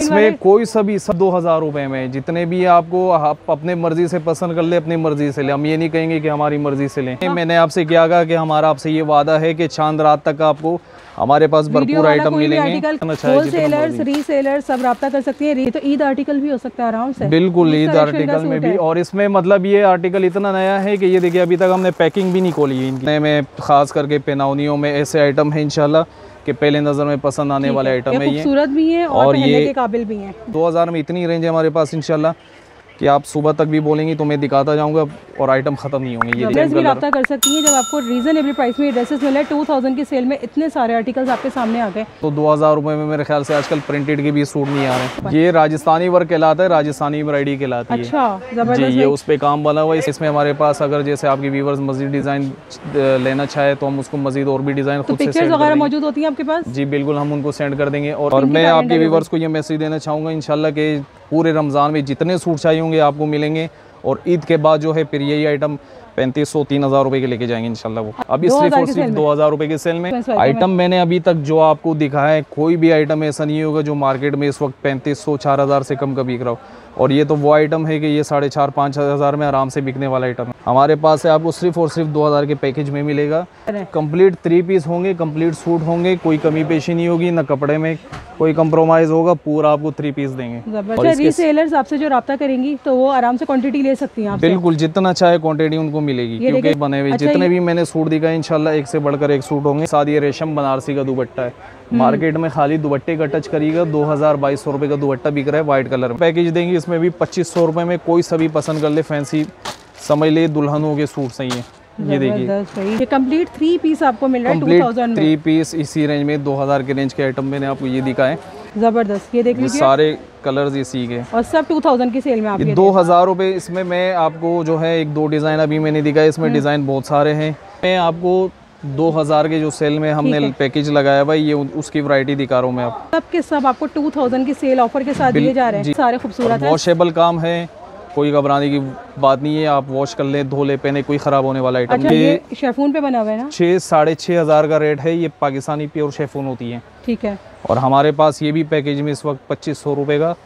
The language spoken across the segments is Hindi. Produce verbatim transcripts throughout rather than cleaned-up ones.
इसमें कोई सभी सब दो हजार रुपए में, जितने भी आपको आप अपने मर्जी से पसंद कर ले, अपनी मर्जी से ले। हम ये नहीं कहेंगे कि हमारी मर्जी से लें। मैंने आपसे क्या कहा कि हमारा आपसे ये वादा है कि चांद रात तक आपको हमारे पास भरपूर आइटम मिलेंगे। होलसेलर्स, रीसेलर्स सब राब्ता कर सकती है। तो ईद आर्टिकल भी हो सकता है आराम से। बिल्कुल, ईद आर्टिकल में भी। और इसमें मतलब ये आर्टिकल इतना नया है कि ये देखिए अभी तक हमने पैकिंग भी नहीं खोली है इनकी। में खास करके पेनौनियों में ऐसे आइटम है इंशाल्लाह कि पहले नजर में पसंद आने वाले आइटम है ये, खूबसूरत भी है और, और ये के काबिल भी है। दो हजार में इतनी रेंज है हमारे पास इंशाल्लाह कि आप सुबह तक भी बोलेंगी तो मैं दिखाता जाऊंगा और आइटम खत्म नहीं होंगे। ये ड्रेस भी रब्ता कर सकती हैं जब आपको रीजनेबल प्राइस में ड्रेसेस मिले। टू थाउजेंड की सेल में इतने सारे आर्टिकल्स आपके सामने आ गए। तो दो हजार रुपए में मेरे ख्याल से आजकल प्रिंटेड के भी सूट नहीं आ रहे। ये राजस्थानी वर्क कहलाता है, राजस्थानी एम्ब्रॉयडरी कहलाती है। अच्छा, जी, ये उस पे काम बना हुआ है। इसमें हमारे पास अगर जैसे आपकी व्यूअर्स मजीद डिजाइन लेना चाहे तो हम उसको मजीद और भी डिजाइन खुद से पिक्चर्स वगैरह मौजूद होती है आपके पास? जी बिल्कुल, हम उनको सेंड कर देंगे। और मैं आपके व्यूअर्स को ये मैसेज देना चाहूँगा इंशाल्लाह कि पूरे रमज़ान में जितने सूट चाहिए होंगे आपको मिलेंगे। और ईद के बाद जो है फिर यही आइटम पैंतीस सौ तीन हजार रुपए के लेके जाएंगे इंशाल्लाह। वो अभी सिर्फ और सिर्फ दो हजार रुपए के सेल में आइटम मैंने अभी तक जो आपको दिखाया है, कोई भी आइटम ऐसा नहीं होगा जो मार्केट में इस वक्त पैंतीस सौ चार हजार से कम का बिक रहा हो। और ये तो वो आइटम है कि ये साढ़े चार पाँच हजार में आराम से बिकने वाला आइटम है। हमारे पास है आपको सिर्फ और सिर्फ दो हजार के पैकेज में मिलेगा। कंप्लीट थ्री पीस होंगे, कंप्लीट सूट होंगे, कोई कमी पेशी नहीं होगी, ना कपड़े में कोई कंप्रोमाइज होगा, पूरा आपको थ्री पीस देंगे। रीसेलर्स आपसे जो राब्ता करेंगी तो वो आराम से क्वांटिटी ले सकती हैं आपसे। बिल्कुल, जितना चाहे क्वांटिटी उनको मिलेगी क्योंकि बने हुए जितने भी मैंने सूट दिखाए इंशाल्लाह एक से बढ़कर एक सूट होंगे। साथ ये रेशम बनारसी का दुपट्टा है, मार्केट में खाली दुपट्टे का टच करिएगा दो हजार बाईस सौ रुपए का दुपट्टा बिक रहा है व्हाइट कलर में। पैकेज देंगे इसमें भी पच्चीस सौ रुपए में, कोई सभी पसंद कर ले, फैंसी समझ ले, दुल्हनों के सूट सही है। ये देखिए ये कंप्लीट थ्री पीस आपको मिल रहा है टू थाउजेंड में। थ्री पीस इसी रेंज में दो हजार के रेंज के आइटम मैंने आपको ये दिखाए। जबरदस्त, ये देख लीजिए सारे कलर्स ये सी के और सब टू थाउजेंड की सेल में आप दो हजार रुपए। इसमें मैं आपको जो है एक दो डिजाइन अभी मैंने दिखाया, इसमें डिजाइन बहुत सारे हैं। मैं आपको दो हजार के जो सेल में हमने पैकेज लगाया भाई, ये उसकी वैरायटी दिखा रहा हूँ मैं आप। सब के सब आपको टू थाउजेंड की सेल ऑफर के साथ दिए जा रहे हैं। सारे खूबसूरत है, वॉशेबल काम है, कोई घबराने की बात नहीं है। आप वॉश कर ले, धो ले, पहने, कोई खराब होने वाला आइटम। अच्छा, ये शेफून पे बना हुआ है ना? छह साढ़े छः हजार का रेट है। ये पाकिस्तानी प्योर शेफून होती है। ठीक है। और हमारे पास ये भी पैकेज में इस वक्त पच्चीस सौ रुपए का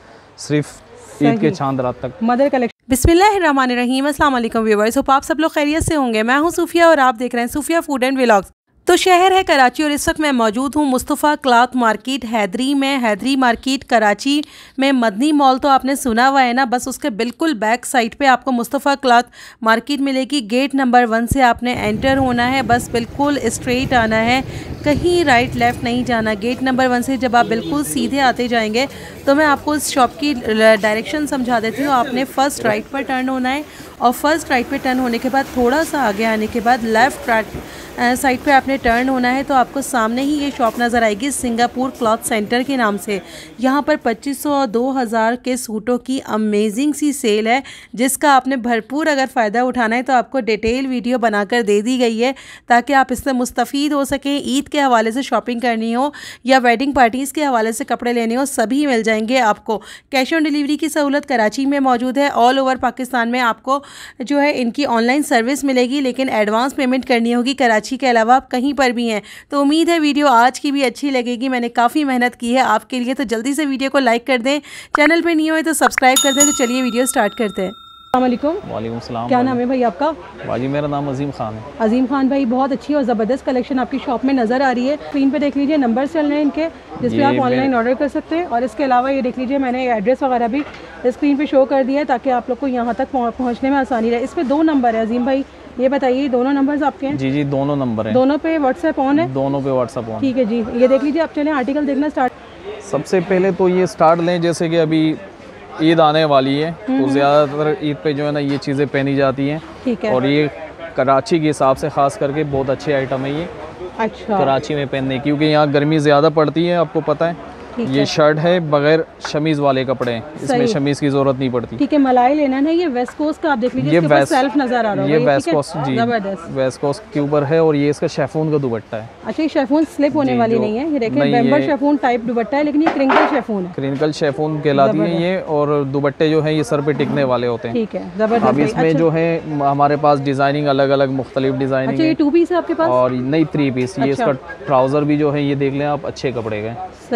सिर्फ ईद के चांद रात तक। Mother collection. बिस्मिल्लाहिर्रहमानिर्रहीम, अस्सलाम वालेकुम व्यूअर्स, होप आप सब लोग खैरियत से होंगे। मैं हूं सूफिया और आप देख रहे हैं सूफिया फूड एंड व्लॉग्स। तो शहर है कराची और इस वक्त मैं मौजूद हूँ मुस्तफ़ा क्लॉथ मार्केट हैदरी में। हैदरी मार्केट कराची में मदनी मॉल तो आपने सुना हुआ है ना, बस उसके बिल्कुल बैक साइड पे आपको मुस्तफ़ा क्लॉथ मार्केट मिलेगी। गेट नंबर वन से आपने एंटर होना है, बस बिल्कुल स्ट्रेट आना है, कहीं राइट लेफ़्ट नहीं जाना। गेट नंबर वन से जब आप बिल्कुल सीधे आते जाएंगे तो मैं आपको इस शॉप की डायरेक्शन समझा देती हूँ। आपने फ़र्स्ट राइट पर टर्न होना है और फर्स्ट राइट पे टर्न होने के बाद थोड़ा सा आगे आने के बाद लेफ़्ट साइड पे आपने टर्न होना है तो आपको सामने ही ये शॉप नज़र आएगी सिंगापुर क्लॉथ सेंटर के नाम से। यहाँ पर पच्चीस सौ और दो हज़ार के सूटों की अमेजिंग सी सेल है जिसका आपने भरपूर अगर फ़ायदा उठाना है तो आपको डिटेल वीडियो बनाकर दे दी गई है ताकि आप इससे मुस्तफ़ीद हो सकें। ईद के हवाले से शॉपिंग करनी हो या वेडिंग पार्टीज़ के हवाले से कपड़े लेने हो, सभी मिल जाएंगे आपको। कैश ऑन डिलीवरी की सहूलत कराची में मौजूद है। ऑल ओवर पाकिस्तान में आपको जो है इनकी ऑनलाइन सर्विस मिलेगी, लेकिन एडवांस पेमेंट करनी होगी। कराची के अलावा आप कहीं पर भी हैं तो उम्मीद है वीडियो आज की भी अच्छी लगेगी। मैंने काफ़ी मेहनत की है आपके लिए, तो जल्दी से वीडियो को लाइक कर दें, चैनल पे नहीं हुए तो सब्सक्राइब कर दें। तो चलिए वीडियो स्टार्ट करते हैं। अस्सलामुअलैकुम। वालेकुम सलाम। क्या नाम है भाई आपका? बाजी मेरा नाम अजीम खान है। अजीम खान भाई, बहुत अच्छी और ज़बरदस्त कलेक्शन आपकी शॉप में नज़र आ रही है। स्क्रीन पे देख लीजिए नंबर चल रहे हैं इनके जिस पे आप ऑनलाइन ऑर्डर कर सकते हैं। और इसके अलावा ये देख लीजिए मैंने एड्रेस वगैरह भी स्क्रीन पे शो कर दिया है ताकि आप लोग को यहाँ तक पहुँचने में आसानी रहे। इस पर दो नंबर है अजीम भाई, ये बताइए दोनों नंबर्स आपके हैं? जी जी दोनों नंबर हैं। दोनों पे व्हाट्सएप ऑन है? दोनों पे व्हाट्सएप ऑन। ठीक है जी, ये देख लीजिए। आप चलें आर्टिकल देखना स्टार्ट। सबसे पहले तो ये स्टार्ट लें, जैसे कि अभी ईद आने वाली है तो ज़्यादातर ईद पे जो है ना ये चीज़ें पहनी जाती हैं। ठीक है। और ये कराची के हिसाब से ख़ास करके बहुत अच्छे आइटम है ये। अच्छा। कराची में पहनने, क्योंकि यहाँ गर्मी ज़्यादा पड़ती है आपको पता है। ये शर्ट है बगैर शमीज वाले कपड़े हैं, इसमें शमीज की जरूरत नहीं पड़ती। ठीक है। मलाई लेना है, ये वेस्ट कोस्ट का आप देख लीजिए, इसके ऊपर सेल्फ नजर आ रहा है। ये वेस्ट कोस्ट जी, वेस्ट कोस्ट के ऊपर है और ये इसका शेफून का दुपट्टा है। अच्छा, ये शेफून स्लिप होने वाली नहीं है, ये देखिए बेम्बर शेफून टाइप दुपट्टा है, लेकिन ये क्रिंकल शेफून है। क्रिंकल शेफून कहलाती है ये। और दुपट्टे जो है ये सर पे टिकने वाले होते हैं। ठीक है, जबरदस्त। अब इसमें जो है हमारे पास डिजाइनिंग अलग अलग मुख्तलिफ डिजाइनिंग। अच्छा, ये टू पीस है आपके पास? और नहीं थ्री पीस। ये इसका ट्राउजर भी जो है ये देख लें आप, अच्छे कपड़े का सही। अच्छा,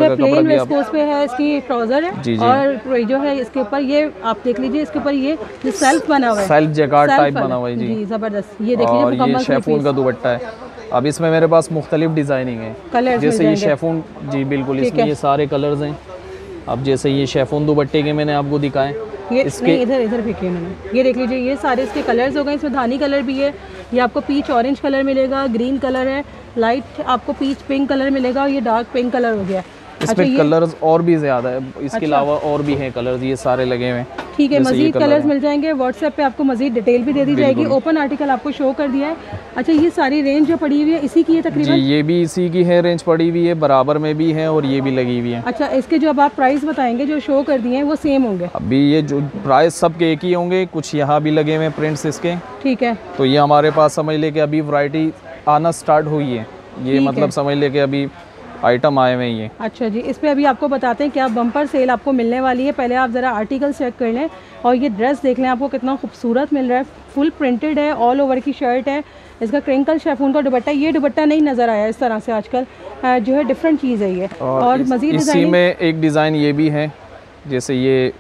ट्राउजर का कपड़ा भी आप वेस्कोस पे है, इसकी ट्राउजर है। जी, जी। और जो है इसके ऊपर ये आप देख लीजिए, इसके ऊपर ये जो सेल्फ बना हुआ है, सेल्फ जैकार्ड टाइप वाला। बना हुआ है जी, जी जबरदस्त। ये देखिए और ये मुकम्मल शेफून का दुपट्टा है। अब इसमें मेरे पास मुख्तलिफ डिज़ाइनिंग है, कलर्स जैसे मिल ये जाएंगे। शेफून, जी बिल्कुल, ठीक इसमें है। ये सारे कलर्स हैं। अब जैसे ये शेफून दुपट्टे के मैंने आपको दिखाए, ये इसके नहीं, इधर इधर फेंकिए मैंने। ये देख लीजिए, ये सारे इसके कलर्स हो गए। इसमें धानी कलर भी है, ये आपको पीच ऑरेंज कलर मिलेगा, ग्रीन कलर है, लाइट आपको पीच पिंक कलर मिलेगा, और ये डार्क पिंक कलर हो गया। इसमें अच्छा, कलर्स और भी ज़्यादा है, इसके अच्छा। अलावा और भी हैं कलर्स, ये सारे लगे हुए हैं। ठीक है, जैसे ये मजीद कलर कलर्स है। मिल जाएंगे। व्हाट्सएप पे आपको मजीद डिटेल भी दे दी जाएगी। ओपन आर्टिकल आपको शो कर दिया है। अच्छा, ये सारी रेंज जो पड़ी हुई है इसी की है जी, तकरीबन? ये भी इसी की है, रेंज पड़ी हुई है, बराबर में भी है और ये भी लगी हुई है। अच्छा, इसके जो अब आप प्राइस बताएंगे जो शो कर दिए हैं वो सेम होंगे? अभी ये जो प्राइस सबके एक ही होंगे, कुछ यहाँ भी लगे हुए हैं प्रिंट्स इसके। ठीक है, तो ये हमारे पास समझ ले कि अभी वैरायटी आना स्टार्ट हुई है, ये ठीक मतलब है। समझ ले कि अभी आइटम आए हुए हैं ये। अच्छा जी, इस पे अभी आपको बताते हैं क्या बम्पर सेल आपको मिलने वाली है। पहले आप ज़रा आर्टिकल चेक कर लें और ये ड्रेस देख लें, आपको कितना खूबसूरत मिल रहा है। फुल प्रिंटेड है, ऑल ओवर की शर्ट है, इसका क्रिंकल शेफून का दुपट्टा। ये दुपट्टा नहीं नज़र आया इस तरह से आजकल, अ, जो है डिफरेंट चीज़ है ये। और, और इस, मज़ीद इसी डिज़ाइनिंग में एक डिज़ाइन ये भी है, जैसे ये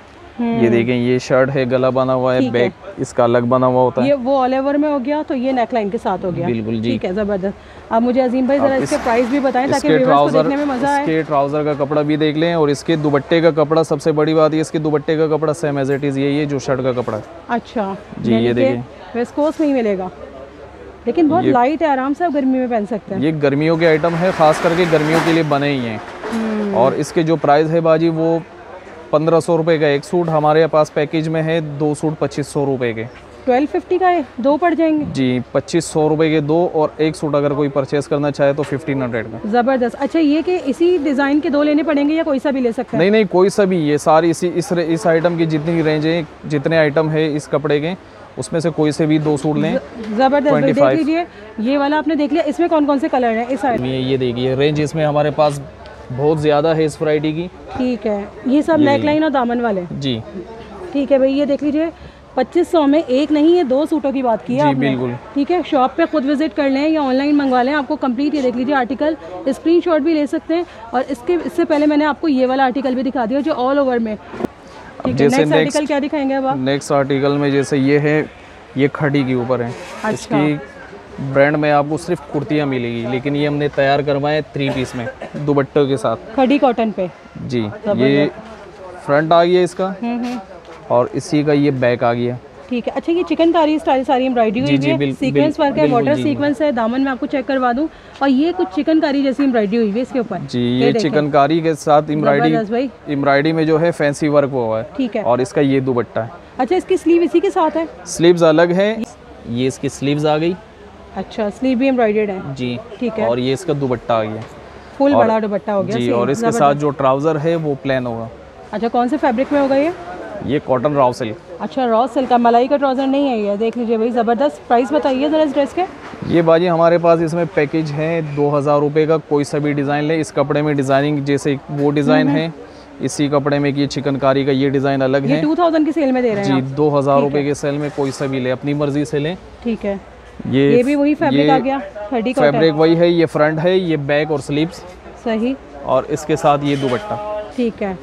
ये देखें, ये शर्ट है, गला बना हुआ है, ठीक बैक इसका अलग बना हुआ होता है। ये वो ऑल ओवर में हो गया, तो ये नेकलाइन के साथ हो गया। बिल्कुल जी। ठीक है, ज़बरदस्त। अब मुझे अजीम भाई ज़रा अब इसके इस- प्राइस भी बताएं ताकि इसके व्यूअर्स को ट्राउज़र देखने में मज़ा आए। इसके ट्राउज़र का कपड़ा भी देख लें, और इसके दुपट्टे का कपड़ा, सबसे बड़ी बात ये इसके दुपट्टे का कपड़ा सेम एज इट इज़ यही है जो शर्ट का कपड़ा है। अच्छा जी, ये देखिए। वेस्कोस में ही मिलेगा, लेकिन बहुत ये- लाइट है, आराम से आप गर्मी में पहन सकते हैं। ये गर्मियों के आइटम है, ख़ास करके गर्मियों के लिए बने ही हैं। और इसके जो प्राइस है बाजी वो पंद्रह सौ रुपये का एक सूट, हमारे पास पैकेज में है दो सूट पच्चीस सौ रुपये के। ट्वेल्व फिफ्टी का है, दो पड़ जाएंगे। जी, पच्चीस सौ रुपये के दो, और एक सूट अगर कोई परचेस करना चाहे तो फिफ्टीन हंड्रेड का। ज़बरदस्त। अच्छा, ये कि इसी डिज़ाइन के दो लेने पड़ेंगे या कोई सा भी ले सकते हैं? नहीं नहीं, कोई सा भी, ये सारी इसी इस इस आइटम की जितनी रेंज है, जितने आइटम है इस कपड़े के, उसमें से कोई से भी दो सूट लें। ज़बरदस्त भाई, देख पच्चीस। लीजिए, ये वाला आपने देख लिया। इसमें कौन कौन से कलर हैं इस आइटम? ये ये देखिए, रेंज इसमें हमारे पास बहुत ज़्यादा है इस वैरायटी की। ठीक है, ये सब ये नेकलाइन और दामन वाले। जी ठीक है भाई, ये देख लीजिए, पच्चीस सौ में एक नहीं है दो सूटों की बात की है जी, आपने। बिल्कुल। ठीक है, शॉप पे खुद विजिट कर लें या ऑनलाइन मंगवा लें, आपको कंप्लीट ये देख लीजिए आर्टिकल, स्क्रीनशॉट भी ले सकते हैं। और इसके इससे पहले मैंने आपको ये वाला आर्टिकल भी दिखा दिया जो ऑल ओवर में। ठीक है, जैसे नेक्स्ट next- आर्टिकल क्या दिखाएंगे अब आप? नेक्स्ट आर्टिकल में जैसे ये है, ये खड़ी के ऊपर है। अच्छा। इसकी ब्रांड में आपको सिर्फ कुर्तियाँ मिलेगी, लेकिन ये हमने तैयार करवाए थ्री पीस में दुपट्टों के साथ। खड़ी कॉटन पे। जी, ये फ्रंट आ गया इसका, हम्म हम्म और इसी का ये बैक आ गया। ठीक है। अच्छा, ये चिकनकारी स्टाइल सारी एम्ब्रॉयडरी जी, हुई जी, है, बिल- सीक्वेंस बिल- वर्क है, बिल्कुल वाटर जी। सीक्वेंस है, दामन में आपको चेक करवा दूं। और ये कुछ चिकनकारी जैसी एम्ब्रॉयडरी हुई है इसके ऊपर। जी, ये देखें। चिकनकारी के साथ एम्ब्रॉयडरी जबरदस्त भाई। एम्ब्रॉयडरी में जो है फैंसी वर्क हुआ है। ठीक है। और इसका ये दुपट्टा है। अच्छा, इसकी स्लीव इसी के साथ है? स्लीव्स अलग है, ये इसकी स्लीव्स आ गई। अच्छा, स्लीव भी एम्ब्रॉयडर्ड है। जी, ठीक है। और ये इसका दुपट्टा आ गया। फुल और- बड़ा दुपट्टा हो गया। जी, same, और इसके जबरदस्त। साथ जो ट्राउज़र है वो प्लेन होगा। अच्छा, कौन से फैब्रिक में होगा ये? ये कॉटन राव सिल्क। अच्छा, रॉ सिल्क का, मलाई का ट्राउज़र नहीं है ये। देख लीजिए भाई, ज़बरदस्त। प्राइस बताइए ज़रा इस ड्रेस के। ये बाजी हमारे पास इसमें पैकेज है दो हज़ार रुपये का, कोई सा भी डिज़ाइन ले। इस कपड़े में डिज़ाइनिंग जैसे वो डिज़ाइन है, इसी कपड़े में कि ये चिकनकारी का ये डिज़ाइन अलग ये है। टू थाउजेंड की सेल में दे रहे हैं जी, आप? दो हज़ार रुपये के सेल में कोई सा भी ले, अपनी मर्जी से लें। ठीक है, ये ये भी वही फैब्रिक ये आ गया, खड़ी कॉटन। फैब्रिक वही है, ये फ्रंट है, ये बैक और स्लीव्स, सही। और इसके साथ ये दुपट्टा। ठीक है।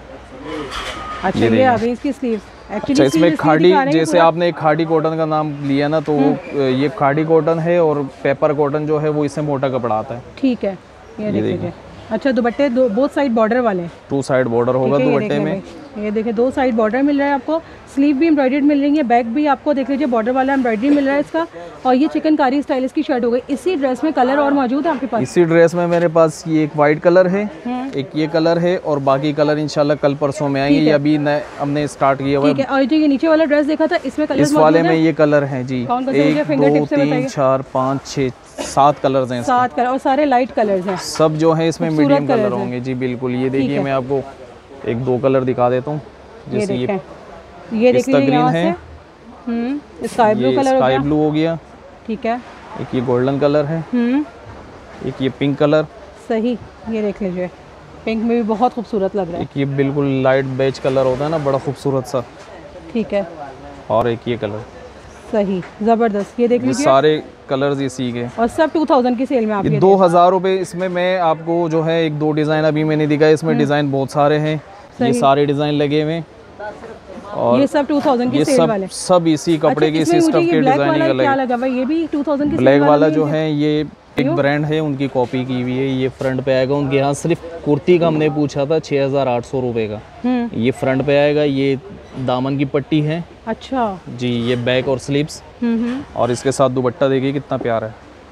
अच्छा, ये ये देखिए। आ गई इसकी स्लीव। अच्छा, इसमें खाड़ी, जैसे आपने खाड़ी कॉटन का नाम लिया ना, तो वो ये खाड़ी कॉटन है, और पेपर कॉटन जो है वो इससे मोटा कपड़ा आता है। ठीक है, ये ये देख देखिए। लीजिए। अच्छा, दुपट्टे दो बोथ साइड बॉर्डर वाले हैं। टू साइड बॉर्डर होगा ठीक है, ये दुपट्टे देख में। लें भाई। ये देखिए, दो साइड बॉर्डर मिल रहा है आपको, स्लीव भी एम्ब्रॉयडर्ड मिल रही है, बैक भी आपको देख लीजिए बॉर्डर वाला एम्ब्रॉयडरी मिल रहा है इसका। और ये चिकनकारी स्टाइल इसकी शर्ट हो गई। इसी ड्रेस में कलर और मौजूद है आपके पास? इसी ड्रेस में मेरे पास ये एक वाइट कलर है, हम्म। एक ये कलर है, और बाकी कलर इंशाल्लाह कल परसों में आएंगे। ठीक ये है। अभी नए हमने स्टार्ट किया हुआ ठीक है। और जो ये नीचे वाला ड्रेस देखा था इसमें कलर इस वाले में ये कलर हैं जी। कौन कौन से मुझे एक finger दो tip से तीन बताइए। चार पाँच छः सात कलर्स हैं इसमें। सात कलर और सारे लाइट कलर्स हैं। सब जो है इसमें खूबसूरत मीडियम कलर colours हैं। होंगे जी, बिल्कुल। ये ठीक देखिए, है। मैं आपको एक दो कलर दिखा देता हूँ। ये जैसे ये देखें, ये देख पिस्ता लीजिए यहाँ ग्रीन से। है, हम्म स्काई ब्लू ये कलर हो स्काई गया। ब्लू हो गया, ठीक है। एक ये गोल्डन कलर है, हम्म एक ये पिंक कलर, सही। ये देख लीजिए, पिंक में भी बहुत खूबसूरत लग रहा है। एक ये बिल्कुल लाइट बेज कलर होता है ना, बड़ा खूबसूरत सा, ठीक है, और एक ये कलर। सही, ज़बरदस्त। ये देख ये लीजिए। सारे कलर्स इसी के, और सब टू थाउजेंड की सेल में आप ये ये दो हज़ार रुपये। इसमें मैं आपको जो है एक दो डिज़ाइन अभी मैंने दिखाया, इसमें डिज़ाइन बहुत सारे हैं, ये सारे डिज़ाइन लगे हुए, और ये सब टू थाउजेंड की ये सेल सब वाले। सब इसी कपड़े के, इसी स्टफ के डिज़ाइनिंग अलग क्या है। लगा भाई, ये भी टू थाउजेंड की ब्लैक सेल वाला जो है ये एक ब्रांड है, उनकी कॉपी की हुई है, ये फ्रंट पे आएगा। उनके यहाँ सिर्फ कुर्ती का हमने पूछा था छः हज़ार आठ सौ रुपये का, ये फ्रंट पे आएगा। ये दामन की पट्टी है। अच्छा जी, ये बैक और स्लीव्स, और इसके साथ दुपट्टा देखिए कितना प्यारा है,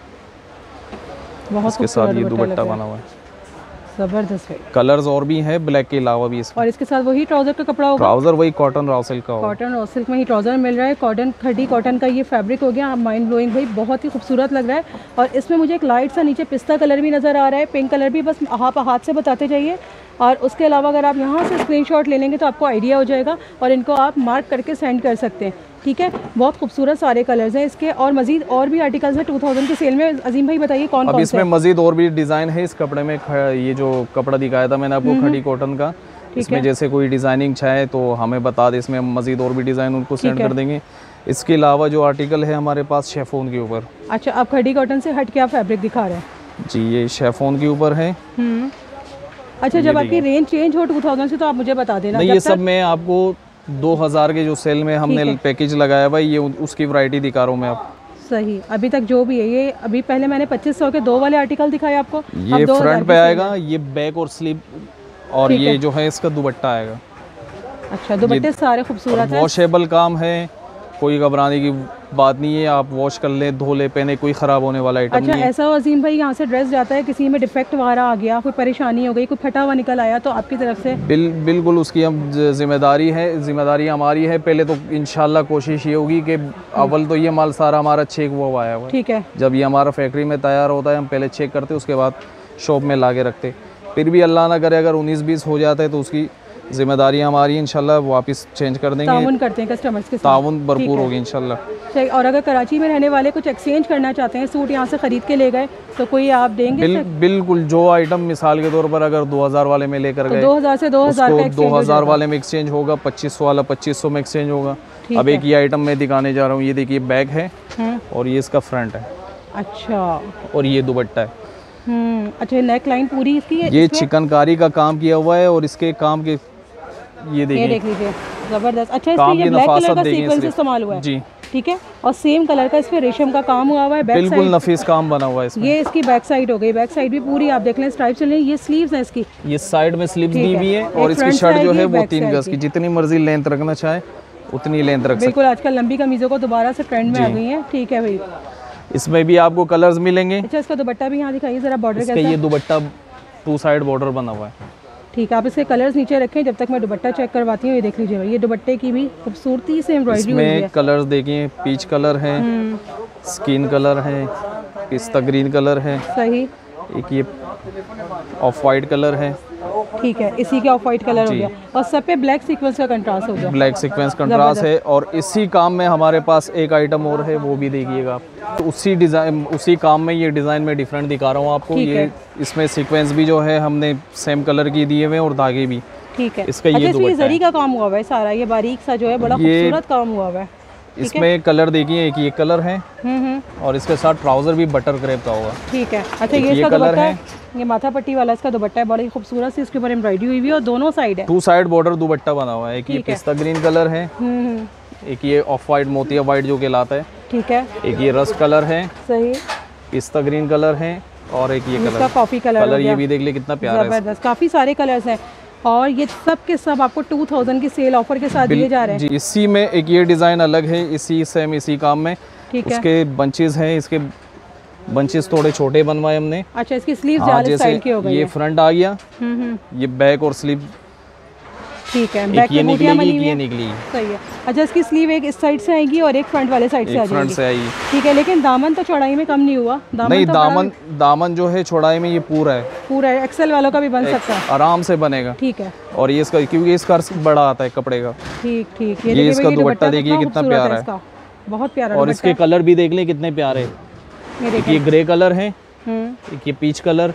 बहुत इसके साथ ये दुपट्टा बना हुआ है, जबरदस्त है। कलर्स और भी हैं ब्लैक के अलावा भी इसमें। और इसके साथ वही ट्राउजर का कपड़ा होगा, ट्राउजर वही कॉटन रॉ सिल्क का होगा। कॉटन और सिल्क में ही ट्राउजर मिल रहा है, कॉटन खड़ी कॉटन का ये फैब्रिक हो गया। माइंड ब्लोइंग भाई, बहुत ही खूबसूरत लग रहा है। और इसमें मुझे एक लाइट सा नीचे पिस्ता कलर भी नज़र आ रहा है, पिंक कलर भी, बस आप हाथ से बताते जाइए। और उसके अलावा अगर आप यहाँ से स्क्रीनशॉट ले लेंगे तो आपको आइडिया हो जाएगा, और इनको आप मार्क करके सेंड कर सकते हैं। ठीक है, बहुत खूबसूरत सारे कलर्स हैं इसके, और मजीद और भी आर्टिकल्स हैं टू थाउजेंड की सेल में। अजीम भाई बताइए कौन अब कौन इसमें मजीद और भी डिज़ाइन है इस कपड़े में। ये जो कपड़ा दिखाया था मैंने आपको खड़ी कॉटन का, इसमें जैसे कोई डिज़ाइनिंग चाहे तो हमें बता दें, इसमें हम मजीद और भी डिज़ाइन उनको सेंड कर देंगे। इसके अलावा जो आर्टिकल है हमारे पास शेफोन के ऊपर। अच्छा, आप खड़ी कॉटन से हट के आप फैब्रिक दिखा रहे हैं? जी, ये शेफोन के ऊपर है। अच्छा, जब आपकी रेंज चेंज हो टू थाउजेंड से तो आप मुझे बता देना। नहीं, ये सब मैं आपको दो हज़ार के जो सेल में हमने पैकेज लगाया भाई, ये उसकी वैरायटी दिखा रहा हूँ मैं आप। सही, अभी तक जो भी है ये, अभी पहले मैंने पच्चीस सौ के दो वाले आर्टिकल दिखाए आपको, ये फ्रंट पे आएगा, ये बैक और स्लीव, और ये जो है इसका दुपट्टा आएगा। अच्छा, दुपट्टे सारे खूबसूरत हैं, वॉशेबल काम है, कोई घबराने की बात नहीं है। आप वॉश कर ले, धो ले, पहने, कोई ख़राब होने वाला आइटम अच्छा, नहीं है। ऐसा हो अजीम भाई, यहाँ से ड्रेस जाता है, किसी में डिफेक्ट वगैरह आ गया, कोई परेशानी हो गई, कोई फटा हुआ निकल आया, तो आपकी तरफ से बिल बिल्कुल उसकी हम जिम्मेदारी है, जिम्मेदारी हमारी है। पहले तो इंशाल्लाह कोशिश ये होगी कि अव्वल तो ये माल सारा हमारा चेक हुआ आया हुआ है। ठीक है, जब ये हमारा फैक्ट्री में तैयार होता है हम पहले चेक करते, उसके बाद शॉप में ला के रखते। फिर भी अल्लाह ना करे अगर उन्नीस बीस हो जाता है तो उसकी जिम्मेदारी हमारी, इंशाल्लाह वापस चेंज कर देंगे। ताउन करते हैं कस्टमर्स के साथ, ताउन भरपूर होगी इंशाल्लाह। सही। और अगर कराची में रहने वाले कुछ एक्सचेंज करना चाहते हैं, सूट यहाँ से ख़रीद के ले गए, तो कोई आप देंगे? बिल, बिल्कुल, जो आइटम मिसाल के तौर पर अगर दो हज़ार वाले में लेकर गए, दो हज़ार से दो हज़ार का दो हज़ार वाले में एक्सचेंज होगा, पच्चीस सौ वाला पच्चीस सौ में एक्सचेंज होगा। अब एक ये आइटम मैं दिखाने जा रहा हूँ, ये देखिए बैग है और ये इसका फ्रंट है। अच्छा, और ये दुपट्टा है। हम्म, अच्छा, नेक लाइन पूरी इसकी है, ये चिकनकारी का काम किया हुआ है, और इसके काम के ये देखिए, ये देख लीजिए, जबरदस्त। अच्छा, इसमें ये ब्लैक कलर का सीक्वेंस इस्तेमाल हुआ है जी, ठीक है, और सेम कलर का इसमें रेशम का काम हुआ हुआ है। बैक बिल्कुल नफीस काम बना हुआ है इसमें। ये इसकी बैक साइड हो गई, बैक साइड भी पूरी आप देख लें स्ट्राइप चल रही है। ये स्लीव्स हैं इसकी, ये साइड में स्लीव्स दी हुई है, और इसकी शर्ट जो है वो तीन गज की, जितनी मर्जी लेंथ रखना चाहे उतनी लेंथ रख सकते। बिल्कुल, आजकल लंबी कमीजों को दोबारा से ट्रेंड में आ गई है। ठीक है भाई, इसमें भी आपको कलर्स मिलेंगे। अच्छा, इसका दुपट्टा भी यहाँ दिखाइए जरा, बॉर्डर कैसा है? ये दुपट्टा टू साइड बॉर्डर बना हुआ है। ठीक है, आप इसके कलर्स नीचे रखें जब तक मैं दुपट्टा चेक करवाती हूँ। ये देख लीजिए भाई, ये दुपट्टे की भी खूबसूरती से एम्ब्रॉयडरी हुई है। कलर्स देखिए, पीच कलर है, स्किन कलर है, पिस्ता ग्रीन कलर है, सही, एक ये ऑफ वाइट कलर है। ठीक है, इसी के ऑफ वाइट कलर हो गया, और सब पे ब्लैक सीक्वेंस का कंट्रास्ट हो गया। ब्लैक सीक्वेंस कंट्रास्ट है, और इसी काम में हमारे पास एक आइटम और है, वो भी देखिएगा आप। तो उसी डिज़ाइन, उसी काम में ये डिज़ाइन में डिफरेंट दिखा रहा हूँ आपको। ये इसमें सीक्वेंस भी जो है हमने सेम कलर की दिए हुए हैं, और धागे भी। ठीक है, इसका अच्छा, ये इसमें जरी का काम हुआ हुआ है सारा, ये बारीक सा जो है बड़ा खूबसूरत काम हुआ हुआ है। इसमें कलर देखिए, एक ये कलर है, और इसके साथ ट्राउजर भी बटर क्रेप का होगा। ठीक है, अच्छा, ये इसका दुपट्टा है, ये माथा पट्टी वाला इसका दुपट्टा है, बड़ी खूबसूरत सी इसके ऊपर एम्ब्रॉयडरी हुई हुई है, और दोनों साइड है, टू साइड बॉर्डर दुपट्टा बना हुआ है। एक ये पिस्ता ग्रीन कलर है, एक ये ऑफ वाइट मोतिया वाइट जो कहलाता है, ठीक है, एक ये रस्ट कलर है, सही, पिस्ता ग्रीन कलर है, और एक ये कलर कॉफी कलर कलर ये भी देख ले कितना प्यारा है, जबरदस्त। काफी सारे कलर्स हैं, और ये सब के सब आपको टू थाउजेंड की सेल ऑफर के साथ दिए जा रहे हैं जी। इसी में एक ये डिज़ाइन अलग है, इसी सेम इसी काम में। ठीक है, उसके बंचेस हैं, इसके बंचेस थोड़े छोटे बनवाए हमने। अच्छा, इसकी स्लीव जाल स्टाइल की हो गई है। ये फ्रंट आ गया, ये बैक और स्लीव, ठीक है, बैक ये में बूटियां बनी हुई ये हैं, निकली। सही है। अच्छा, इसकी स्लीव एक इस साइड से आएगी और एक फ्रंट वाले साइड से आ फ्रंट जाएगी, से आएगी, ठीक है, लेकिन दामन तो चौड़ाई में कम नहीं हुआ। दामन नहीं, तो दामन दामन जो है चौड़ाई में ये पूरा है, पूरा है, एक्सेल वालों का भी बन सकता है, आराम से बनेगा। ठीक है, और ये इसका, क्योंकि इसका बड़ा आता है कपड़े का। ठीक ठीक, ये इसका दुपट्टा देखिए कितना प्यारा है, बहुत प्यारा, और इसके कलर भी देख ले कितने प्यारे हैं। एक ये ग्रे कलर है, एक ये पीच कलर,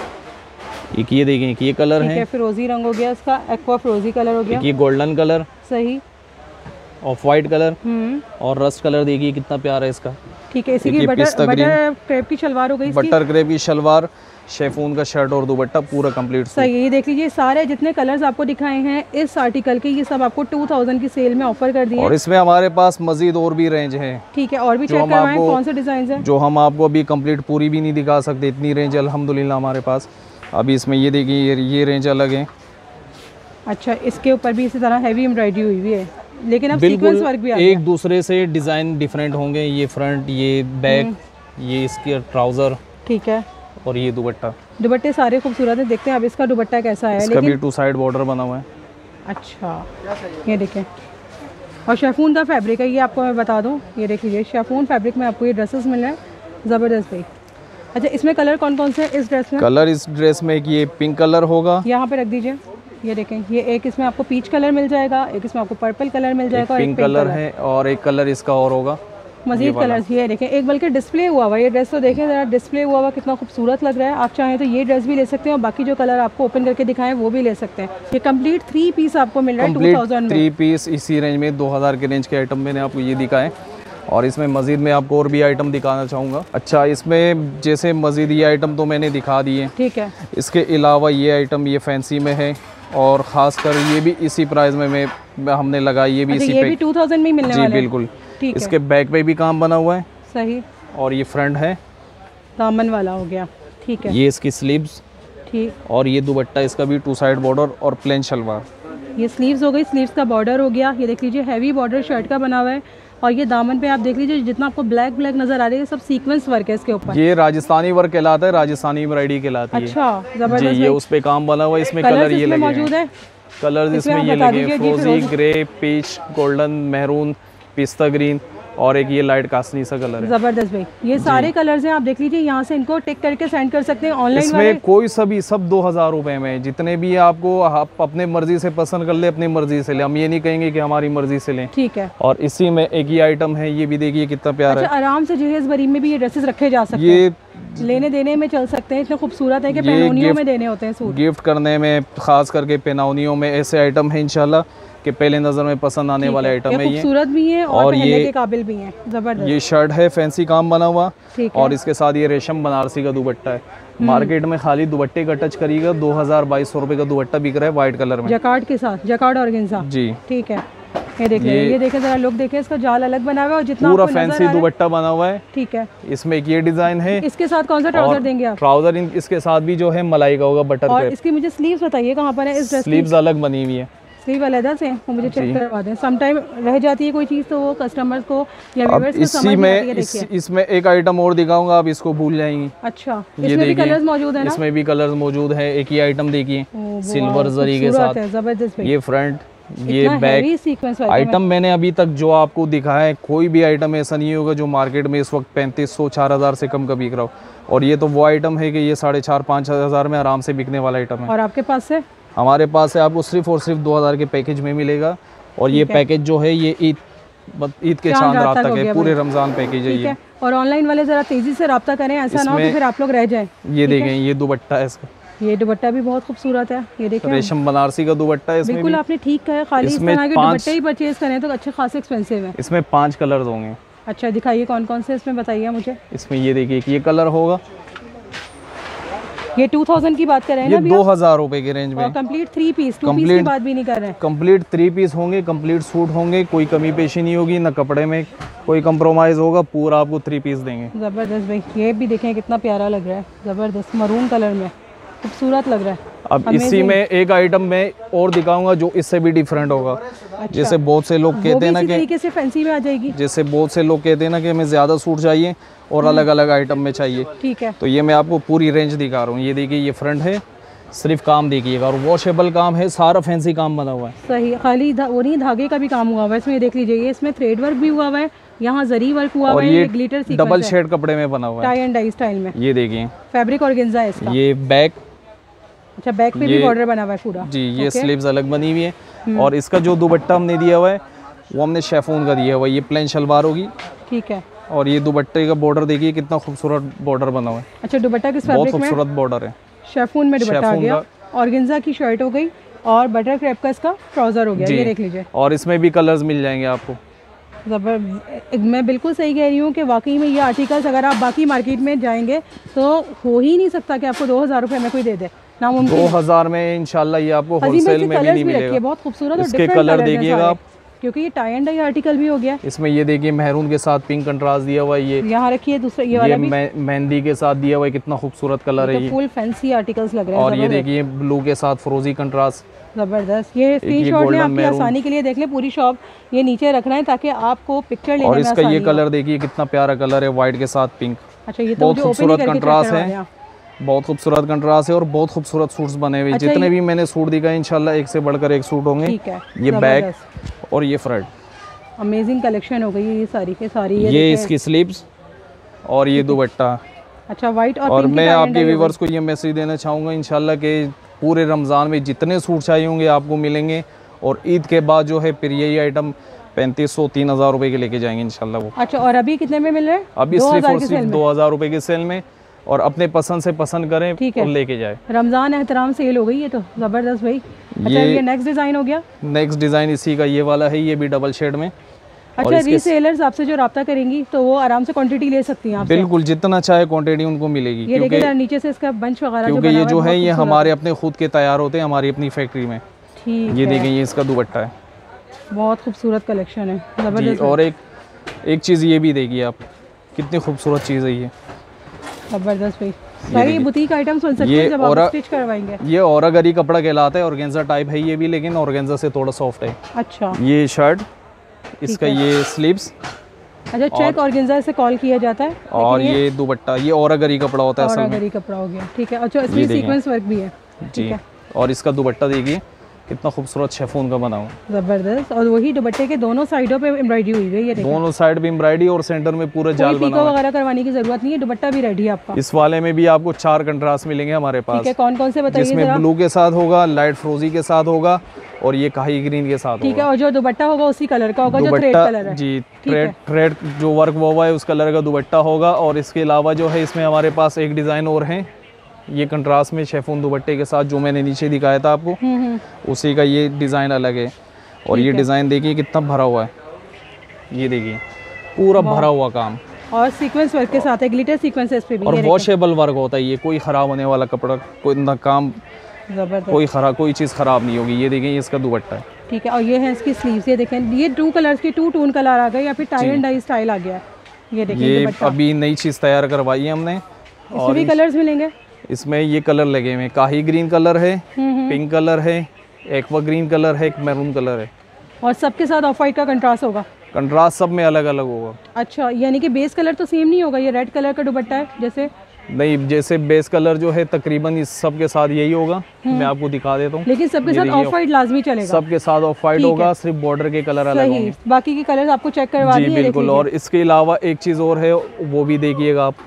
एक ये देखें, एक ये कलर है, फिरोजी रंग हो गया इसका, एक्वा फिरोजी कलर हो गया, एक ये गोल्डन कलर, सही, ऑफ वाइट कलर, और रस्ट कलर देखिए कितना प्यारा है इसका। ठीक है, इसी की देखिए बटर पिस्ता बटर ग्रीन, क्रेप की शलवार हो गई इसकी। बटर क्रेप की शलवार, शेफून का शर्ट और दुपट्टा पूरा कंप्लीट। सही है, ये देख लीजिए सारे जितने कलर्स आपको दिखाए हैं इस आर्टिकल के, ये सब आपको टू थाउजेंड की सेल में ऑफर कर दिए। और इसमें हमारे पास मजीद और भी रेंज है। ठीक है, और भी जो चेक हम करवाएं आपको- कौन से डिजाइन है। जो हम आपको अभी कंप्लीट पूरी भी नहीं दिखा सकते, इतनी रेंज अल्हम्दुलिल्लाह हमारे पास। अभी इसमें ये देखिए ये, ये रेंज अलग है। अच्छा, इसके ऊपर भी इसी तरह हैवी एम्ब्रॉयडरी हुई हुई है, लेकिन अब सीक्वेंस वर्क भी आ बिल्कुल गया। एक दूसरे से डिज़ाइन डिफरेंट होंगे। ये फ्रंट, ये बैक, ये इसके ट्राउज़र ठीक है, और ये दुपट्टा। दुपट्टे सारे खूबसूरत हैं। देखते हैं अब इसका दुपट्टा कैसा है। इसका भी लेकिन टू साइड बॉर्डर बना हुआ है। अच्छा, ये देखें, और शेफून का फैब्रिक है ये, आपको मैं बता दूं, ये देख लीजिए शेफून फैब्रिक में आपको ये ड्रेसेस मिल रहे हैं, ज़बरदस्त भाई। अच्छा, इसमें कलर कौन कौन से हैं इस ड्रेस में? कलर इस ड्रेस में एक ये पिंक कलर होगा, यहाँ पे रख दीजिए, ये देखें, ये एक इसमें आपको पीच कलर मिल जाएगा, एक इसमें आपको पर्पल कलर मिल एक जाएगा, और एक पिंक कलर है और एक कलर इसका और होगा मजीद कलर्स। ये देखें, एक बल्कि डिस्प्ले हुआ हुआ, ये ड्रेस तो देखें ज़रा, डिस्प्ले हुआ हुआ कितना खूबसूरत लग रहा है। आप चाहें तो ये ड्रेस भी ले सकते हैं और बाकी जो कलर आपको ओपन करके दिखाएं वो भी ले सकते हैं। ये कंप्लीट थ्री पीस आपको मिल रहा है टू थाउजेंड में। थ्री पीस इसी रेंज में, दो हज़ार के रेंज के आइटम मैंने आपको ये दिखाए। और इसमें मज़ीद मैं आपको और भी आइटम दिखाना चाहूँगा। अच्छा, इसमें जैसे मज़ीद ये आइटम तो मैंने दिखा दिए, ठीक है, इसके अलावा ये आइटम ये फैंसी में है और ख़ासकर ये भी इसी प्राइस में मैं हमने लगाई, ये भी अच्छा, इसी ये पे भी टू थाउजेंड में ही मिलने जी वाले हैं। बिल्कुल। ठीक है, इसके बैक पे भी काम बना हुआ है, सही, और ये फ्रंट है, दामन वाला हो गया, ठीक है, ये इसकी स्लीव्स, ठीक, और ये दुपट्टा इसका भी टू साइड बॉर्डर और प्लेन शलवार। ये स्लीव्स हो गई, स्लीव्स का बॉर्डर हो गया, ये देख लीजिए हैवी बॉर्डर शर्ट का बना हुआ है। और ये दामन पे आप देख लीजिए जितना आपको ब्लैक ब्लैक नजर आ रही है सब सीक्वेंस वर्क है इसके ऊपर। ये राजस्थानी वर्क कहलाता है, राजस्थानी एम्ब्रॉयडरी कहलाती है। अच्छा, जी, जबरदस्त ये उस पे काम बना हुआ है। इसमें कलर ये लगे मौजूद है, कलर इसमें आप ये बता लगे दीजिए जी, फ्रोजी, फिरोजी। ग्रे, पीच, गोल्डन, मेहरून, पिस्ता ग्रीन, और एक ये लाइट कासनी सा कलर है। जबरदस्त भाई, ये सारे कलर्स हैं, आप देख लीजिए यहाँ से इनको टिक करके सेंड कर सकते हैं ऑनलाइन इसमें वाले। कोई सभी सब दो हज़ार रुपए में, जितने भी आपको आप अपने मर्जी से पसंद कर ले, अपनी मर्जी से ले, हम ये नहीं कहेंगे कि हमारी मर्जी से लें। ठीक है, और इसी में एक ही आइटम है, ये भी देखिए कितना प्यारा अच्छा, आराम से जहेज बरी में भी ये ड्रेसेस रखे जा सकते है। हैं, ये लेने देने में चल सकते हैं, इतने खूबसूरत है कि ये पहनौनियों गिफ्ट- में देने होते हैं सूट। गिफ्ट करने में, खास करके पेनौनियों में ऐसे आइटम है इंशाल्लाह कि पहले नज़र में पसंद आने वाले आइटम है। ये खूबसूरत भी हैं और, और पहनने ये- के काबिल भी हैं, जबरदस्त। ये शर्ट है, फैंसी काम बना हुआ, ठीक है, और इसके साथ ये रेशम बनारसी का दुपट्टा है। मार्केट में खाली दुपट्टे का टच करिएगा, दो हज़ार बाईस सौ रुपये का दुपट्टा बिक रहा है वाइट कलर में। जकार्ड के साथ, जकार्ड ऑर्गेन्जा, जी, ठीक है, ये देखिए, ये- ये देखें जरा, लुक देखें, इसका जाल अलग बना हुआ है और जितना पूरा आपको नजर फैंसी आ रहा है- दुपट्टा बना हुआ है। ठीक है, इसमें एक ये डिजाइन है, इसके साथ कौन सा ट्राउजर देंगे आप? ट्राउजर इन इसके साथ भी जो है मलाई का होगा, बटर और क्रेप। इसकी मुझे स्लीव्स बताइए कहाँ पर है इस ड्रेस की? स्लीव्स अलग बनी हुई है, स्लीव अलग से वो मुझे चेक करवा दें। सम टाइम रह जाती है कोई चीज़ तो वो कस्टमर्स को या अब व्यूअर्स को समझ इसी नहीं में आती है, इस, देखिए। इसमें एक आइटम और दिखाऊंगा, आप इसको भूल जाएंगी। अच्छा, ये इसमें भी देखिए, कलर्स मौजूद है ना? इसमें भी कलर्स मौजूद है। एक ही आइटम देखिए, ओ, सिल्वर वाह, जरी के खूबसूरत साथ, है, जबरदस्त भाई। ये फ्रंट, ये इतना बैक heavy sequence वर्क है। आइटम मैंने अभी तक जो आपको दिखाया है, कोई भी आइटम ऐसा नहीं होगा जो मार्केट में इस वक्त पैंतीस सौ चार हज़ार से कम का बिक रहा हो। और ये तो वो आइटम है कि ये साढ़े चार पाँच हज़ार में आराम से बिकने वाला आइटम है। और आपके पास से हमारे पास है आपको सिर्फ और सिर्फ दो हज़ार के पैकेज में मिलेगा। और ये पैकेज जो है ये ईद ईद के चांद रात तक है, पूरे रमज़ान पैकेज है ठीक ये। है, और ऑनलाइन वाले ज़रा तेज़ी से रब्ता करें, ऐसा ना हो कि फिर आप लोग रह जाएं। ये देखें, ये दुपट्टा है इसका, ये दुपट्टा भी बहुत खूबसूरत है, ये देखें, रेशम बनारसी का दुपट्टा है इसमें बिल्कुल भी। आपने ठीक कहा है, खाली इस इसमें तरह के पाँच- दुपट्टे ही परचेज करें तो अच्छे खासे एक्सपेंसिव है। इसमें पांच कलर्स होंगे। अच्छा, दिखाइए कौन कौन से इसमें बताइए मुझे। इसमें ये देखिए, ये कलर होगा, ये टू थाउजेंड की बात कर रहे हैं ये ना दो हज़ार रुपए के रेंज और में। Complete three piece, two piece की Complete- बात भी नहीं कर रहे हैं। कंप्लीट थ्री पीस होंगे, कंप्लीट सूट होंगे, कोई कमी पेशी नहीं होगी, ना कपड़े में कोई कंप्रोमाइज़ होगा, पूरा आपको थ्री पीस देंगे। ज़बरदस्त भाई, ये भी देखें कितना प्यारा लग रहा है, ज़बरदस्त मरून कलर में खूबसूरत लग रहा है। अब इसी में एक आइटम मैं और दिखाऊंगा जो इससे भी डिफरेंट होगा। जैसे बहुत से लोग वो कहते भी हैं ना इसी कि तरीके से फैंसी में आ जाएगी। जैसे बहुत से लोग कहते हैं ना कि हमें ज़्यादा सूट चाहिए और अलग अलग आइटम में चाहिए, ठीक है, तो ये मैं आपको पूरी रेंज दिखा रहा हूँ। ये देखिए, ये फ्रंट है, सिर्फ काम देखिएगा, और वॉशेबल काम है, सारा फैंसी काम बना हुआ है। सही, खाली धा, वो नहीं धागे का भी काम हुआ हुआ है इसमें, ये देख लीजिए, ये इसमें थ्रेड वर्क भी हुआ हुआ है, यहाँ जरी वर्क हुआ हुआ और है, ये ये ग्लिटर सीक्वेंस डबल है, शेड कपड़े में बना हुआ है। टाई एंड डाई स्टाइल में, ये देखिए, फैब्रिक ऑर्गेन्जा है इसका। ये बैक, अच्छा, बैक पे भी ये- बॉर्डर बना हुआ है पूरा। जी, ये ओके। स्लीव्स अलग बनी हुई है। और इसका जो दुपट्टा हमने दिया हुआ है वो हमने शेफून का दिया हुआ है। ये प्लेन शलवार होगी, ठीक है, और ये दुपट्टे का बॉर्डर देखिए कितना खूबसूरत बॉर्डर बना हुआ है, अच्छा, दुपट्टा किस बहुत फैब्रिक में? खूबसूरत बॉर्डर है। शेफून में दुपट्टा आ शेफून गया, ऑर्गेन्जा की शर्ट हो गई और बटर क्रेप का इसका ट्राउजर हो गया, जी। ये देख लीजिए। और इसमें भी कलर्स मिल जाएंगे आपको। ज़बर मैं बिल्कुल सही कह रही हूँ कि वाकई में ये आर्टिकल्स अगर आप बाकी मार्केट में जाएंगे तो हो ही नहीं सकता कि आपको दो हज़ार रुपये में कोई दे दे ना। दो हज़ार में इंशाल्लाह ये आपको होलसेल में भी नहीं मिलेगा। बहुत खूबसूरत और इसके कलर देखिएगा आप, क्योंकि ये टाई एंड डाई आर्टिकल भी हो गया। इसमें ये देखिए मैरून के साथ पिंक कंट्रास्ट दिया हुआ है। ये यहाँ रखिए दूसरा ये वाला भी मेहंदी के साथ दिया हुआ है, कितना खूबसूरत कलर है ये। फुल फैंसी आर्टिकल्स लग रहे हैं। और ये देखिए ब्लू के साथ फ्रोजी कंट्रास्ट, जबरदस्त। ये स्क्रीनशॉट लें आपकी आसानी के लिए, देख लें पूरी शॉप ये नीचे रखना है ताकि आपको पिक्चर लेने में और इसका आसानी ये हो। कलर देखिए कितना प्यारा कलर है, व्हाइट के साथ पिंक। अच्छा ये तो बहुत खूबसूरत कंट्रास्ट है, है बहुत खूबसूरत कंट्रास्ट है और बहुत खूबसूरत सूट्स बने हुए। अच्छा, जितने भी मैंने सूट दिखाए इंशाल्लाह एक से बढ़कर एक सूट होंगे। ठीक है, ये बैग और ये फ्रंट, अमेजिंग कलेक्शन हो गई है ये सारी के सारी। ये, ये इसकी स्लीव्स और ये दुपट्टा। अच्छा वाइट और, और मैं आपके व्यूवर्स को ये मैसेज देना चाहूँगा इंशाल्लाह कि पूरे रमज़ान में जितने सूट चाहिए होंगे आपको मिलेंगे। और ईद के बाद जो है फिर यही आइटम पैंतीस सौ तीन हज़ार रुपये के लेके जाएंगे इंशाल्लाह वो। अच्छा और अभी कितने में मिल रहे हैं? अभी सिर्फ और सिर्फ दो हज़ार रुपये की सेल में, और अपने पसंद से पसंद करें और लेके जाए। रमज़ान एहतराम सेल हो गई है तो ज़बरदस्त भाई। अच्छा ये, ये नेक्स्ट डिज़ाइन हो गया। नेक्स्ट डिज़ाइन इसी का ये वाला है, ये भी डबल शेड में। अच्छा रीसेलर्स आपसे जो रब्ता करेंगी तो वो आराम से क्वांटिटी ले सकती हैं आपसे? बिल्कुल, जितना चाहे क्वांटिटी उनको मिलेगी। ये देखिए नीचे से इसका बंच वगैरह क्योंकि ये जो है ये हमारे अपने खुद के तैयार होते हैं हमारी अपनी फैक्ट्री में। ठीक ये देखिए ये इसका दुपट्टा है, बहुत खूबसूरत कलेक्शन है, जबरदस्त। और एक एक चीज़ ये भी देखिए आप, कितनी खूबसूरत चीज़ है ये, जबरदस्त भाई। सारी बुटीक आइटम्स बन सकते हैं जब आप स्टिच करवाएंगे। ये औरगरी कपड़ा कहलाता है, ऑर्गेन्जा टाइप है ये भी, लेकिन ऑर्गेन्जा से थोड़ा सॉफ्ट है। अच्छा ये शर्ट, इसका ये स्लीव्स। अच्छा चेक ऑर्गेन्जा से कॉल किया जाता है। और ये दुपट्टा, ये औरगरी कपड़ा होता है असल में। औरगरी कपड़ा हो गया, ठीक है। अच्छा इसमें सीक्वेंस वर्क भी है जी। और इसका दुपट्टा देखिए कितना खूबसूरत शेफून का बना हुआ, जबरदस्त। और वही दुपट्टे के दोनों साइडों पे एम्ब्रॉयडरी हुई है, ये देखिए दोनों साइड भी एम्ब्रॉयडरी और सेंटर में पूरा जाल बना हुआ है। वगैरह करवाने की जरूरत नहीं है, दुपट्टा भी रेडी है आपका। इस वाले में भी आपको चार कंट्रास्ट मिलेंगे हमारे पास। ठीक है, कौन कौन से बताइए? जिसमें ब्लू के साथ होगा, लाइट फ्रोजी के साथ होगा और ये काही ग्रीन के साथ। ठीक है, और जो दुपट्टा होगा उसी कलर का होगा जो थ्रेड कलर है। जी, थ्रेड थ्रेड जो वर्क हुआ है उस कलर का दुपट्टा होगा। और इसके अलावा जो है इसमें हमारे पास एक डिज़ाइन और है, ये कंट्रास्ट में शेफून दुपट्टे के साथ जो मैंने नीचे दिखाया था आपको, उसी का ये डिज़ाइन अलग है। और ये डिज़ाइन देखिए कितना भरा हुआ है, ये देखिए पूरा भरा हुआ काम, और सीक्वेंस वर्क के साथ है, ग्लिटर सीक्वेंसेस पे भी। और वॉशेबल वर्क होता है, ये कोई ख़राब होने वाला कपड़ा, कोई ना काम, कोई खराब कोई चीज़ ख़राब नहीं होगी। ये देखिए इसका दुपट्टा है। ठीक है, और ये है इसकी स्लीव्स, ये देखें ये टू कलर्स की टू टोन कलर आ गए या फिर टाई एंड डाई स्टाइल आ गया। ये देखिए ये अभी नई चीज़ तैयार करवाई है हमने। और भी कलर्स मिलेंगे इसमें, ये कलर लगे हुए, काही ग्रीन कलर है, पिंक कलर है, एक्वा ग्रीन कलर है, एक मैरून कलर है, और सबके साथ ऑफ वाइट का कंट्रास्ट होगा। कंट्रास्ट सब में अलग अलग होगा। अच्छा, यानी कि बेस कलर तो सेम नहीं होगा, ये रेड कलर का दुपट्टा है जैसे? नहीं, जैसे बेस कलर जो है तकरीबन इस सब के साथ यही होगा, मैं आपको दिखा देता हूँ। लेकिन सबके साथ ऑफ वाइट लाजमी चलेगा? सबके साथ ऑफ वाइट होगा, सिर्फ बॉर्डर के कलर अलग होंगे, बाकी के कलर आपको चेक करवा दिए। जी बिल्कुल। और इसके अलावा एक चीज़ और है, वो भी देखिएगा आप,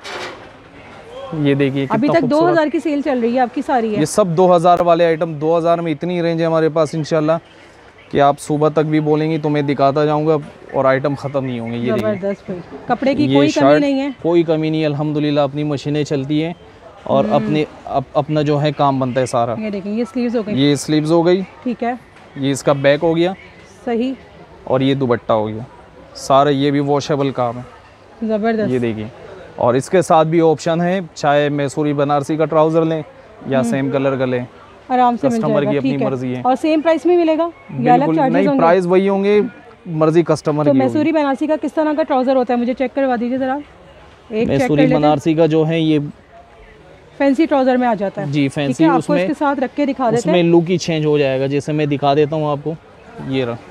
ये देखिए अभी तक दो हज़ार की सेल चल रही है आपकी सारी है। ये सब दो हज़ार वाले आइटम, दो हज़ार में इतनी रेंज है हमारे पास इंशाल्लाह कि आप सुबह तक भी बोलेंगी तो मैं दिखाता जाऊंगा और आइटम ख़त्म नहीं होंगे। ये जबरदस्त भाई, कपड़े की कोई कमी नहीं है, कोई कमी नहीं है अल्हम्दुलिल्लाह। अपनी मशीनें चलती हैं और अपने अप, अपना जो है काम बनता है सारा। ये देखें ये स्लीव्स हो गई, ये स्लीव्स हो गई, ठीक है, ये इसका बैक हो गया सही, और ये दुपट्टा हो गया सारा। ये भी वॉशेबल काम है, ज़बरदस्त। ये देखिए, और इसके साथ भी ऑप्शन है, चाहे मैसूरी बनारसी का ट्राउज़र लें या सेम कलर का लें, आराम से कस्टमर की अपनी मर्जी है। और सेम प्राइस में मिलेगा या अलग चार्जेस नहीं, होंगे? प्राइस वही होंगे, मर्जी कस्टमर तो की। मैसूरी बनारसी का किस तरह का ट्राउज़र होता है, मुझे चेक करवा दीजिए ज़रा। एक मैसूरी बनारसी का जो है ये फैंसी ट्राउज़र में आ जाता है जी, फैंसी। उसमें इसके साथ रख के दिखा देते हैं, उसमें लुक ही चेंज हो जाएगा। जैसे मैं दिखा देता हूँ आपको, ये रहा,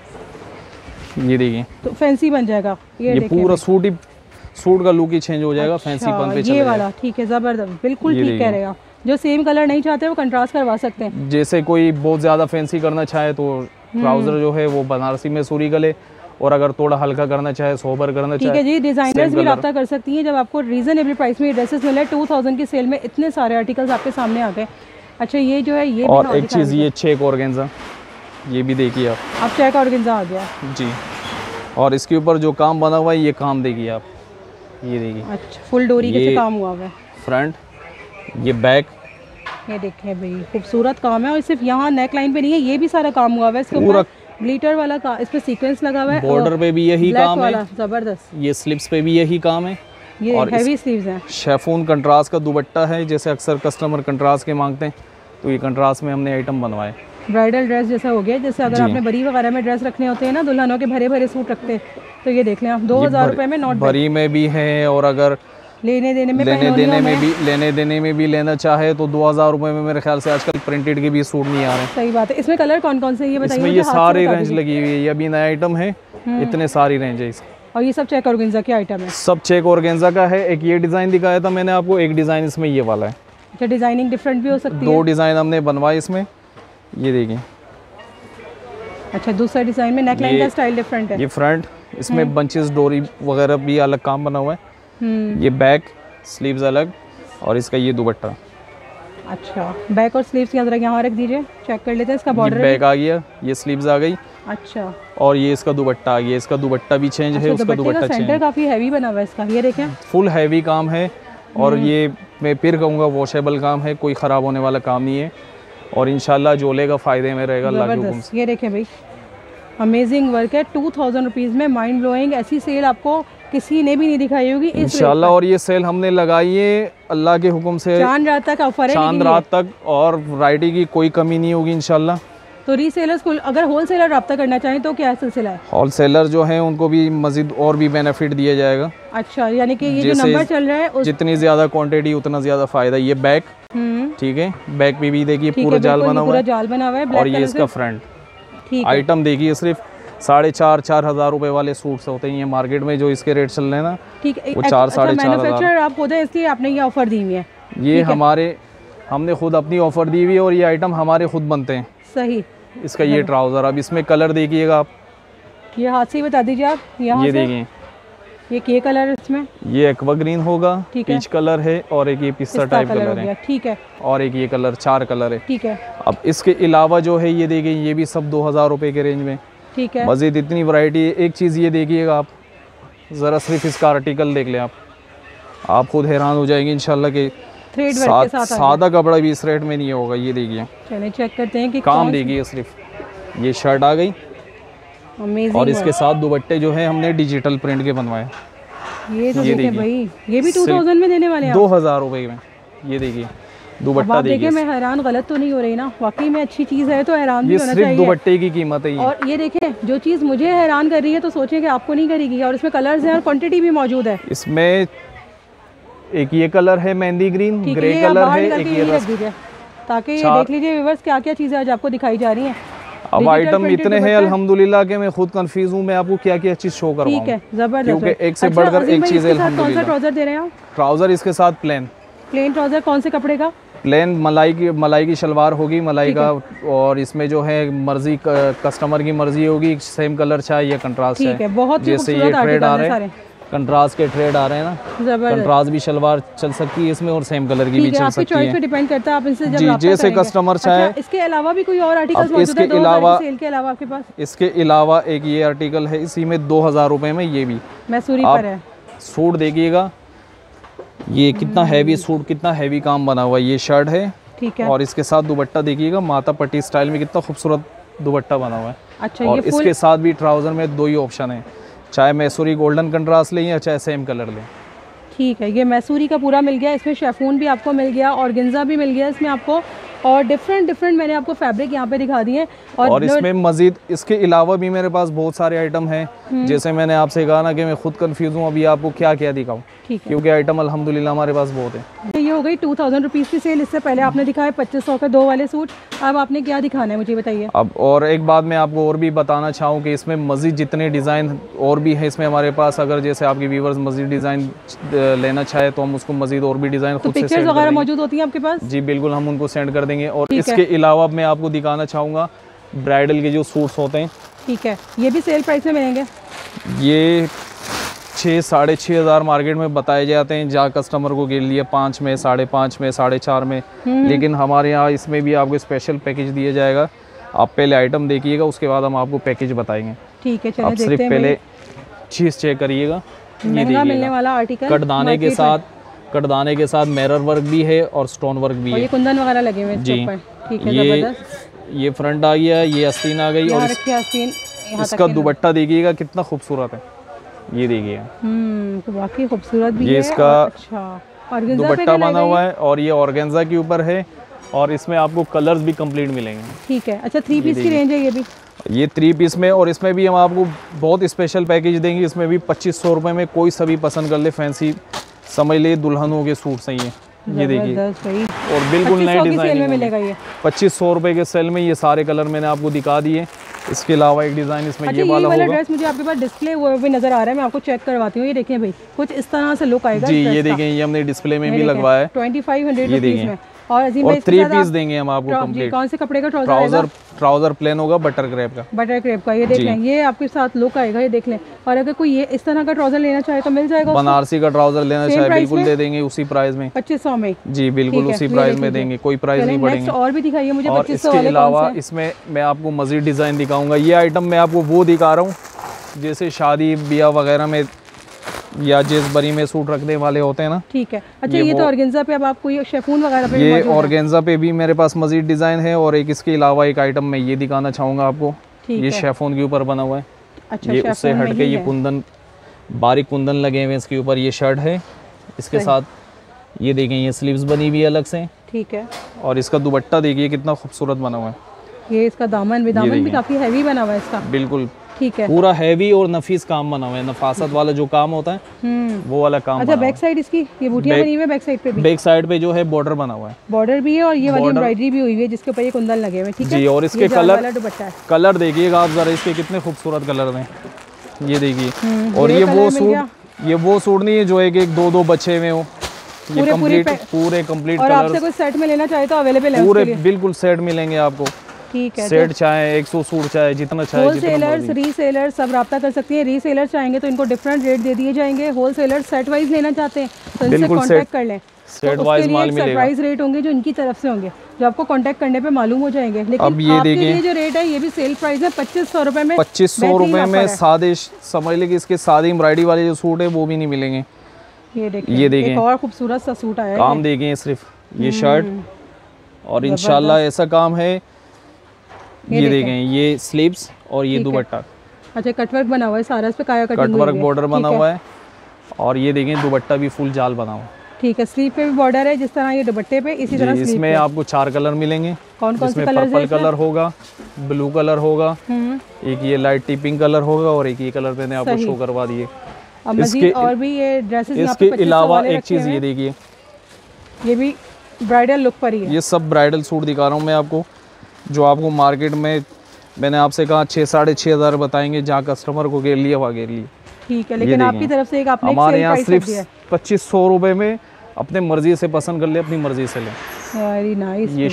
ये देखिए, तो फैंसी बन जाएगा। ये, ये पूरा सूट ही, सूट का लुक ही चेंज हो जाएगा। अच्छा, फैंसी पन पे चले ये वाला ठीक है, ज़बरदस्त, बिल्कुल ठीक कह रहे हैं। जो सेम कलर नहीं चाहते वो कंट्रास्ट करवा सकते हैं। जैसे कोई बहुत ज़्यादा फैंसी करना चाहे तो ट्राउज़र जो है वो बनारसी मैसूरी का ले, और अगर थोड़ा हल्का करना चाहे, सोबर करना चाहे, ठीक है जी। डिज़ाइनर्स भी रब्ता कर सकती हैं जब आपको रीजनेबल प्राइस में ड्रेसेस मिले। टू थाउजेंड की सेल में इतने सारे आर्टिकल्स आपके सामने आ गए। अच्छा, ये जो है ये और एक चीज़, ये चेक ऑर्गेन्जा, ये भी देखिए आप, अब चेक ऑर्गेन्जा आ गया जी। और इसके ऊपर जो काम बना हुआ है, ये काम देखिए आप, ये देखिए, अच्छा फुल डोरी के काम हुआ हुआ है। फ्रंट, ये बैक, ये देखिए भाई खूबसूरत काम है। और सिर्फ यहाँ नेक लाइन पे नहीं है, ये भी सारा काम हुआ हुआ है इसके ऊपर। ग्लिटर वाला का इस पे सीक्वेंस लगा हुआ है, बॉर्डर पे भी यही काम है, जबरदस्त। ये स्लिप्स पे भी यही काम है, ये और हैवी स्लीव्स हैं। शेफून कंट्रास्ट का दुपट्टा है, जैसे अक्सर कस्टमर कंट्रास्ट के मांगते हैं, तो ये कंट्रास्ट में हमने आइटम बनवाए। ब्राइडल ड्रेस जैसा हो गया, जैसे अगर आपने बरी वगैरह में ड्रेस रखने होते हैं ना, दुल्हनों के भरे भरे सूट रखते हैं, तो ये देख लें आप, दो हज़ार रुपये में नॉट बरी में भी है, और अगर लेने देने में लेने देने में भी लेने देने में भी लेना चाहे तो दो हज़ार रुपये में मेरे ख्याल से आजकल प्रिंटेड के भी सूट नहीं आ रहे हैं। सही बात है। इसमें कलर कौन कौन से ये बताइए? इसमें ये सारी रेंज लगी हुई है, ये अभी नया आइटम है, इतने सारी रेंज है इसकी। और ये सब चेक ऑर्गेन्जा के आइटम है? सब चेक ऑर्गेन्जा का है। एक ये डिज़ाइन दिखाया था मैंने आपको, एक डिज़ाइन इसमें ये वाला है। अच्छा, डिजाइनिंग डिफरेंट भी हो सकती है? दो डिज़ाइन हमने बनवाए इसमें, ये देखिए। अच्छा, दूसरा डिज़ाइन में नेकलाइन का स्टाइल डिफरेंट है। ये फ्रंट, इसमें बंचेस डोरी वगैरह भी अलग काम बना हुआ है। ये बैक, स्लीव्स अलग, और इसका ये दुपट्टा। अच्छा, बैक और स्लीव्स यहाँ रख दीजिए, चेक कर लेते हैं। इसका बॉर्डर बैक आ गया, ये स्लीव्स आ गई। अच्छा, और ये इसका दुपट्टा आ गया, इसका दुपट्टा भी चेंज है, उसका दुपट्टा चेंज। सेंटर काफी हैवी बना हुआ है इसका, ये देखें, फुल हैवी काम है, और ये मैं फिर कहूँगा वॉशेबल काम है, कोई ख़राब होने वाला काम नहीं है, और इंशाल्लाह जोले का फ़ायदे में रहेगा अल्लाह के हुक्म से। ये देखें भाई, अमेजिंग वर्क है, टू थाउजेंड रुपीज़ में, माइंड ब्लोइंग। ऐसी सेल आपको किसी ने भी नहीं दिखाई होगी इंशाल्लाह। और ये सेल हमने लगाई है अल्लाह के हुक्म से, चांद रात तक ऑफर है, चांद रात तक, और वैरायटी की कोई कमी नहीं होगी इंशाल्लाह। तो रीसेलर्स को अगर होलसेलर रब्ता करना चाहें तो क्या सिलसिला है? होलसेलर जो है उनको भी मजीद और भी बेनिफिट दिया जाएगा। अच्छा, यानी कि ये जो नंबर चल रहा है उस... जितनी ज़्यादा क्वांटिटी उतना ज़्यादा फ़ायदा। ये बैक, ठीक है, बैक पे भी देखिए पूरा जाल बना हुआ है, जाल बना हुआ है, और ये इसका फ्रंट। ठीक, आइटम देखिए, सिर्फ साढ़े चार चार हज़ार रुपए वाले सूट्स होते हैं ये मार्केट में, जो इसके रेट चल रहे हैं ना, ठीक है, वो चार साढ़े चार हज़ार आप खुद है, इसलिए आपने ये ऑफर दी हुई है। ये हमारे हमने खुद अपनी ऑफर दी हुई है, और ये आइटम हमारे खुद बनते हैं। सही। इसका ये ट्राउज़र, अब इसमें कलर देखिएगा आप, ये हाथ से ही बता दीजिए आप, यहाँ ये देखिए, ये क्या कलर है इसमें? ये एक्वा ग्रीन होगा, पीच कलर है, और एक ये पिस्ता टाइप कलर है, ठीक है, और एक ये कलर, चार कलर है, ठीक है। अब इसके अलावा जो है ये देखिए, ये भी सब दो हज़ार रुपये के रेंज में, ठीक है। मज़ीद इतनी वैरायटी है। एक चीज़ ये देखिएगा आप, ज़रा सिर्फ इसका आर्टिकल देख लें आप आप खुद हैरान हो जाएंगे इंशाल्लाह कि साथ, सादा कपड़ा भी इस रेट में नहीं होगा। ये देखिए, चलिए चेक करते हैं कि काम देखिए, सिर्फ ये शर्ट आ गई, और इसके साथ दुपट्टे जो है हमने डिजिटल प्रिंट के बनवाए। ये तो देखिए भाई, ये भी टू थाउजेंड में देने वाले हैं, दो हज़ार रुपये में। ये देखिए दुपट्टा देखिए, मैं हैरान गलत तो नहीं हो रही ना, वाकई में अच्छी चीज़ है तो हैरान भी होना चाहिए। ये सिर्फ दुपट्टे की कीमत है ये। और ये देखें, जो चीज़ मुझे हैरान कर रही है तो सोचें कि आपको नहीं करेगी। और इसमें कलर्स हैं और क्वांटिटी भी मौजूद है। इसमें एक ये कलर है मेहंदी ग्रीन, ग्रे कलर है, एक ये रख दीजिए ताकि ये देख लीजिए व्यूअर्स क्या क्या चीज़ें आज आपको दिखाई जा रही हैं। अब आइटम इतने हैं अल्हम्दुलिल्लाह के मैं खुद कंफ्यूज हूँ, मैं आपको क्या क्या चीज़ शो करवाऊँ। ठीक है, जबरदस्त, क्योंकि एक से बढ़कर एक चीज़ है अल्हम्दुलिल्लाह। ट्राउजर दे रहे हैं आप? ट्राउजर इसके साथ प्लेन प्लेन ट्राउजर कौन से कपड़े का? प्लेन मलाई की मलाई की शलवार होगी, मलाई का, और इसमें जो है मर्जी कस्टमर की मर्जी होगी, सेम कलर चाहे या कंट्रास्ट है। बहुत जैसे ये ट्रेड आ रहे हैं, कंट्रास्ट के ट्रेड आ रहे हैं ना, कंट्रास्ट भी शलवार चल सकती है इसमें, और सेम कलर की भी चल सकती है। पे डिपेंड करता है आप इनसे जब जी, जैसे कस्टमर चाहे। इसके अलावा भी कोई और आर्टिकल्स मौजूद है? इसके अलावा सेल के अलावा आपके पास? इसके अलावा एक ये आर्टिकल है, इसी में दो हज़ार रुपये में, ये भी मैसूरी पर है। सूट देखिएगा, ये कितना हैवी सूट, कितना हैवी काम बना हुआ है। ये शर्ट है, ठीक है, और इसके साथ दुपट्टा देखिएगा, माता पट्टी स्टाइल में कितना खूबसूरत दुपट्टा बना हुआ है। अच्छा, और ये इसके साथ भी ट्राउज़र में दो ही ऑप्शन है, चाहे मैसूरी गोल्डन कंट्रास्ट लें या चाहे सेम कलर लें। ठीक है, ये मैसूरी का पूरा मिल गया, इसमें शेफून भी आपको मिल गया, और ऑर्गेन्जा भी मिल गया इसमें आपको, और डिफरेंट डिफरेंट मैंने आपको फैब्रिक यहाँ पे दिखा दिए। और, और इसमें मजीद इसके अलावा भी मेरे पास बहुत सारे आइटम हैं। जैसे मैंने आपसे कहा ना कि मैं खुद कंफ्यूज हूँ अभी आपको क्या क्या दिखाऊँ, क्योंकि आइटम अल्हम्दुलिल्लाह हमारे पास बहुत है। ये हो गई टू थाउजेंड रुपीज़ की सेल। इससे पहले आपने दिखाया पच्चीस सौ के दो वाले सूट, अब आपने क्या दिखाना है मुझे बताइए। अब और एक बात मैं आपको और भी बताना चाहूँ कि इसमें मजीद जितने डिज़ाइन और भी है इसमें हमारे पास, अगर जैसे आपके व्यूवर्स मजीद डिज़ाइन लेना चाहे तो हम उसको मजीद और भी डिज़ाइन खुद से सेंड वगैरह मौजूद होती है आपके पास? जी बिल्कुल, हम उनको सेंड कर देंगे। और इसके अलावा मैं आपको दिखाना चाहूँगा ब्राइडल के जो सूट्स होते हैं, ठीक है, ये भी सेल प्राइस में मिलेंगे। ये छः साढ़े छः हज़ार मार्केट में बताए जाते हैं, जहाँ कस्टमर को गिर लिया पाँच में, साढ़े पाँच में, साढ़े चार में, लेकिन हमारे यहाँ इसमें भी आपको स्पेशल पैकेज दिया जाएगा। आप पहले आइटम देखिएगा, उसके बाद हम आपको पैकेज बताएंगे। ठीक है, चलिए आप सिर्फ पहले चीज़ चेक करिएगा। ये मिलने वाला आर्टिकल कटदाने के साथ, कटदाने के साथ मिरर वर्क भी है और स्टोन वर्क भी है। ये कुंदन वगैरह लगे हुए हैं जी। ठीक है, ये ये फ्रंट आ गया, ये आस्तीन आ गई, और यहाँ इस, रखिए आस्तीन, यहाँ तक इसका के दुपट्टा देखिएगा कितना खूबसूरत है, ये देखिए। हम्म तो वाकई खूबसूरत भी ये है। इसका और अच्छा ऑर्गेन्जा पे दुपट्टा डला बना हुआ है, और ये ऑर्गेन्जा के ऊपर है, और इसमें आपको कलर्स भी कंप्लीट मिलेंगे। ठीक है। अच्छा थ्री पीस की रेंज है ये भी? ये थ्री पीस में, और इसमें भी हम आपको बहुत स्पेशल पैकेज देंगे। इसमें भी पच्चीस सौ रुपये में कोई सभी पसंद कर ले, फैंसी समझ ले दुल्हनों के सूट सही है, ये देखिए। जबरदस्त भाई। और बिल्कुल नए सेल में डिज़ाइन मिलेगा ये पच्चीस सौ रुपये के सेल में। ये सारे कलर मैंने आपको दिखा दिए। इसके अलावा एक डिज़ाइन इसमें अच्छा, ये वाला वाला होगा। ड्रेस मुझे आपके पास डिस्प्ले वो भी नजर आ रहा है, मैं आपको चेक करवाती हूँ। ये देखिए भाई, कुछ इस तरह से लुक आएगा जी, ये देखें, ये हमने डिस्प्ले में भी लगवाया है ट्वेंटी फाइव हंड्रेड ये रुपीज देखें। में। और अजीम और भाई थ्री पीस देंगे हम आपको कंप्लीट। कौन से कपड़े का ट्राउजर? ट्राउजर ट्राउजर प्लेन होगा बटर क्रेप का, बटर क्रेप का। ये देख लें, ये आपके साथ लुक आएगा, ये देख लें। और अगर कोई ये इस तरह का ट्राउजर लेना चाहे तो मिल जाएगा? बनारसी का ट्राउजर लेना चाहे बिल्कुल दे देंगे उसी प्राइस में, पच्चीस सौ में। जी बिल्कुल उसी प्राइस में देंगे, कोई प्राइस नहीं बढ़ेंगे। और भी दिखाइए मुझे। और इसके अलावा इसमें मैं आपको मजीद डिज़ाइन दिखाऊंगा। ये आइटम मैं आपको वो दिखा रहा हूँ जैसे शादी ब्याह वगैरह में या जिस बरी में सूट रखने वाले होते हैं ना। ठीक है। अच्छा, ये तो ऑर्गेन्जा पे अब आपको ये शेफून वगैरह पे ये ऑर्गेन्जा पे भी मेरे पास मजीद डिज़ाइन है। और एक इसके अलावा एक आइटम मैं ये दिखाना चाहूँगा आपको, ये शेफून के ऊपर बना हुआ है। अच्छा, ये उससे हट के ये कुंदन, बारीक कुंदन लगे हुए इसके ऊपर। ये शर्ट है, इसके साथ ये देखें ये स्लीव्स बनी हुई है अलग से। ठीक है। और इसका दुपट्टा देखिए कितना खूबसूरत बना हुआ है। ये इसका दामन भी दामन भी काफी हैवी बना हुआ है इसका। बिल्कुल ठीक है। पूरा हैवी और नफीस काम बना हुआ है, नफासत वाला जो काम होता है वो वाला काम। अच्छा, बैक साइड इसकी ये बूटियां बनी हुई है, बैक साइड पे भी? बैक साइड पे जो है बॉर्डर बना हुआ है, बॉर्डर भी है, और ये वाली एम्ब्रॉयडरी भी हुई है जिसके ऊपर ये कुंदन लगे हुए हैं। ठीक है जी। और इसके कलर दुपट्टा कलर देखिएगा आप जरा, इसके कितने खूबसूरत कलर हैं, ये देखिए। और ये वो सूट ये वो सूट नहीं है जो एक एक दो दो बचे हुए हो, ये कंप्लीट पूरे कंप्लीट कलर। और आपसे कोई सेट में लेना चाहे तो अवेलेबल है पूरे, बिल्कुल सेट मिलेंगे आपको। ठीक है। सेट चाहे एक सौ सूट चाहे जितना चाहे, होलसेलर्स रीसेलर्स सब रब्ता कर सकती है। रीसेलर चाहेंगे तो इनको डिफरेंट रेट दे दिए जाएंगे। होलसेलर सेट वाइज लेना चाहते हैं तो इनसे कांटेक्ट कर लें, सेट वाइज माल मिलेगा। सरप्राइज रेट होंगे जो इनकी तरफ से होंगे, जो आपको कांटेक्ट करने पे मालूम हो जाएंगे। लेकिन अब ये आपके लिए जो रेट है ये भी सेल प्राइस है, पच्चीस सौ रुपए में। पच्चीस सौ रुपए में सादे समझ ले कि इसके सादी एम्ब्रॉयडरी वाले जो सूट है वो भी नहीं मिलेंगे। ये देखिए, ये देखें एक और खूबसूरत सा सूट आया है, काम देखें सिर्फ ये शर्ट। और इंशाल्लाह ऐसा काम है, ये देखें ये स्लीव्स और ये दुपट्टा। अच्छा, कटवर्क बना हुआ है सारा, इस पे काया कटिंग कटवर्क बॉर्डर बना हुआ है। और ये देखें दुपट्टा भी फुल जाल बना हुआ है। ठीक है। स्लीव पे भी बॉर्डर है जिस तरह ये दुपट्टे पे, इसी तरह स्लीव इसमें पे। आपको चार कलर मिलेंगे। कौन कौन से इसमें कलर? पर्पल कलर होगा, ब्लू कलर होगा, एक ये लाइट टी पिंक कलर होगा, और एक ये कलर मैंने आपको शो करवा दिए। अब मजीद और भी ये ड्रेसेस यहाँ पे इसके अलावा एक चीज़ ये देखिए, ये भी ब्राइडल लुक पर ही है। ये सब ब्राइडल सूट दिखा रहा हूँ मैं आपको, जो आपको मार्केट में मैंने आपसे कहा छः साढ़े छः हज़ार बताएंगे, जहाँ कस्टमर को घेर लिया वहाँ घेर लिया। ठीक है। लेकिन आपकी तरफ से एक आपने हमारे यहाँ सिर्फ पच्चीस सौ रुपये में अपने मर्जी से पसंद कर ले, अपनी मर्जी से ले। Very nice. ये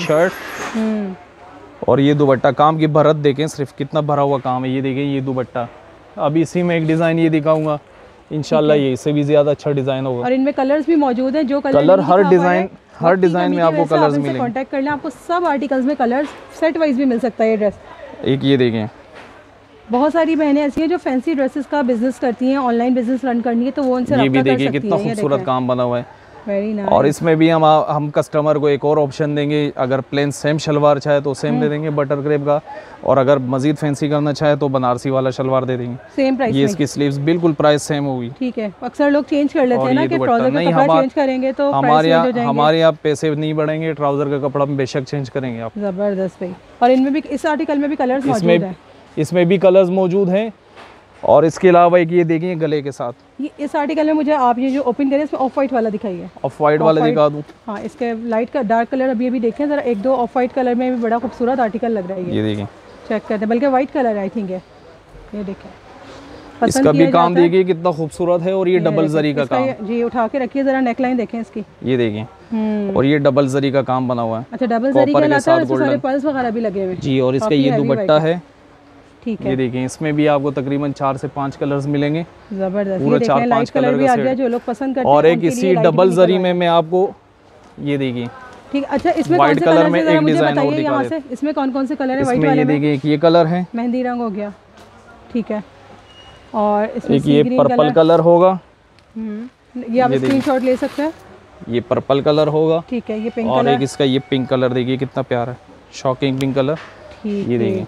शर्ट और ये दुपट्टा, काम की भरत देखें सिर्फ कितना भरा हुआ काम है। ये देखें ये दुपट्टा। अब इसी में एक डिज़ाइन ये दिखाऊंगा, इंशाल्लाह ये इससे भी ज़्यादा अच्छा डिज़ाइन होगा। और इनमें कलर्स भी मौजूद हैं, जो कलर कलर हर डिज़ाइन हर डिज़ाइन में आपको कलर्स मिलेंगे। कांटेक्ट कर लें, आपको सब आर्टिकल्स में कलर्स सेट वाइज भी मिल सकता है ये ड्रेस। एक ये देखें, बहुत सारी बहनें ऐसी हैं जो फैंसी ड्रेसेस का बिजनेस करती हैं, ऑनलाइन बिजनेस रन करनी है तो वो उनसे ये भी रब्ता कर देखिए सकती कितना हैं। खूबसूरत काम बना हुआ है। Very nice. और इसमें भी हम हम कस्टमर को एक और ऑप्शन देंगे, अगर प्लेन सेम शलवार चाहे तो सेम दे देंगे बटर क्रेप का, और अगर मजीद फैंसी करना चाहे तो बनारसी वाला शलवार दे देंगे सेम प्राइस। ये इसकी स्लीव्स बिल्कुल प्राइस सेम होगी। ठीक है। अक्सर लोग चेंज कर लेते हैं ना कि ट्राउजर का नहीं, कपड़ा चेंज करेंगे तो हमारे यहाँ हमारे यहाँ पैसे नहीं बढ़ेंगे, ट्राउजर का कपड़ा बेशक चेंज करेंगे आप। जबरदस्त भाई। और इनमें भी इस आर्टिकल में भी कलर्स मौजूद हैं, इसमें भी कलर्स मौजूद हैं। और इसके अलावा एक ये देखिए गले के साथ, ये इस आर्टिकल में मुझे आप ये जो ओपन करें इसमें ऑफ वाइट वाला दिखाइए। ऑफ वाइट वाला दिखा दूं? हाँ, इसके लाइट का डार्क कलर अभी अभी देखें जरा, एक दो ऑफ वाइट कलर में भी बड़ा खूबसूरत आर्टिकल लग रहा है। ये देखिए, चेक करते हैं, बल्कि वाइट कलर आई थिंक है। ये देखें, इसका भी काम देखिए कितना खूबसूरत है। और ये डबल जरी का काम जी, उठा के रखिए जरा, नेकलाइन देखें इसकी, ये देखिए। और ये डबल जरी का काम बना हुआ है। अच्छा, डबल जरी का लाता है, सारे पर्ल्स वगैरह भी लगे हुए हैं जी। और इसका ये दुपट्टा है। ठीक है। ये देखिए, इसमें भी आपको तकरीबन चार से पांच कलर्स मिलेंगे। जबरदस्त। पूरा चार पांच कलर भी आ गया जो लोग पसंद करते हैं। और एक इसी डबल जरी में मैं आपको ये देखिए, ठीक। अच्छा, इसमें व्हाइट कलर में एक डिजाइन और दिखा दें। इसमें कौन कौन से कलर है? व्हाइट वाले ये देखिए, एक ये कलर है, मेहंदी रंग हो गया। ठीक है। और इसमें एक ये पर्पल कलर होगा, ये आप स्क्रीनशॉट ले सकते हैं। ये पर्पल कलर होगा। ठीक है। ये पिंक और एक इसका ये पिंक कलर देखिए कितना प्यारा है, शॉकिंग पिंक कलर। ठीक ये है, देखिए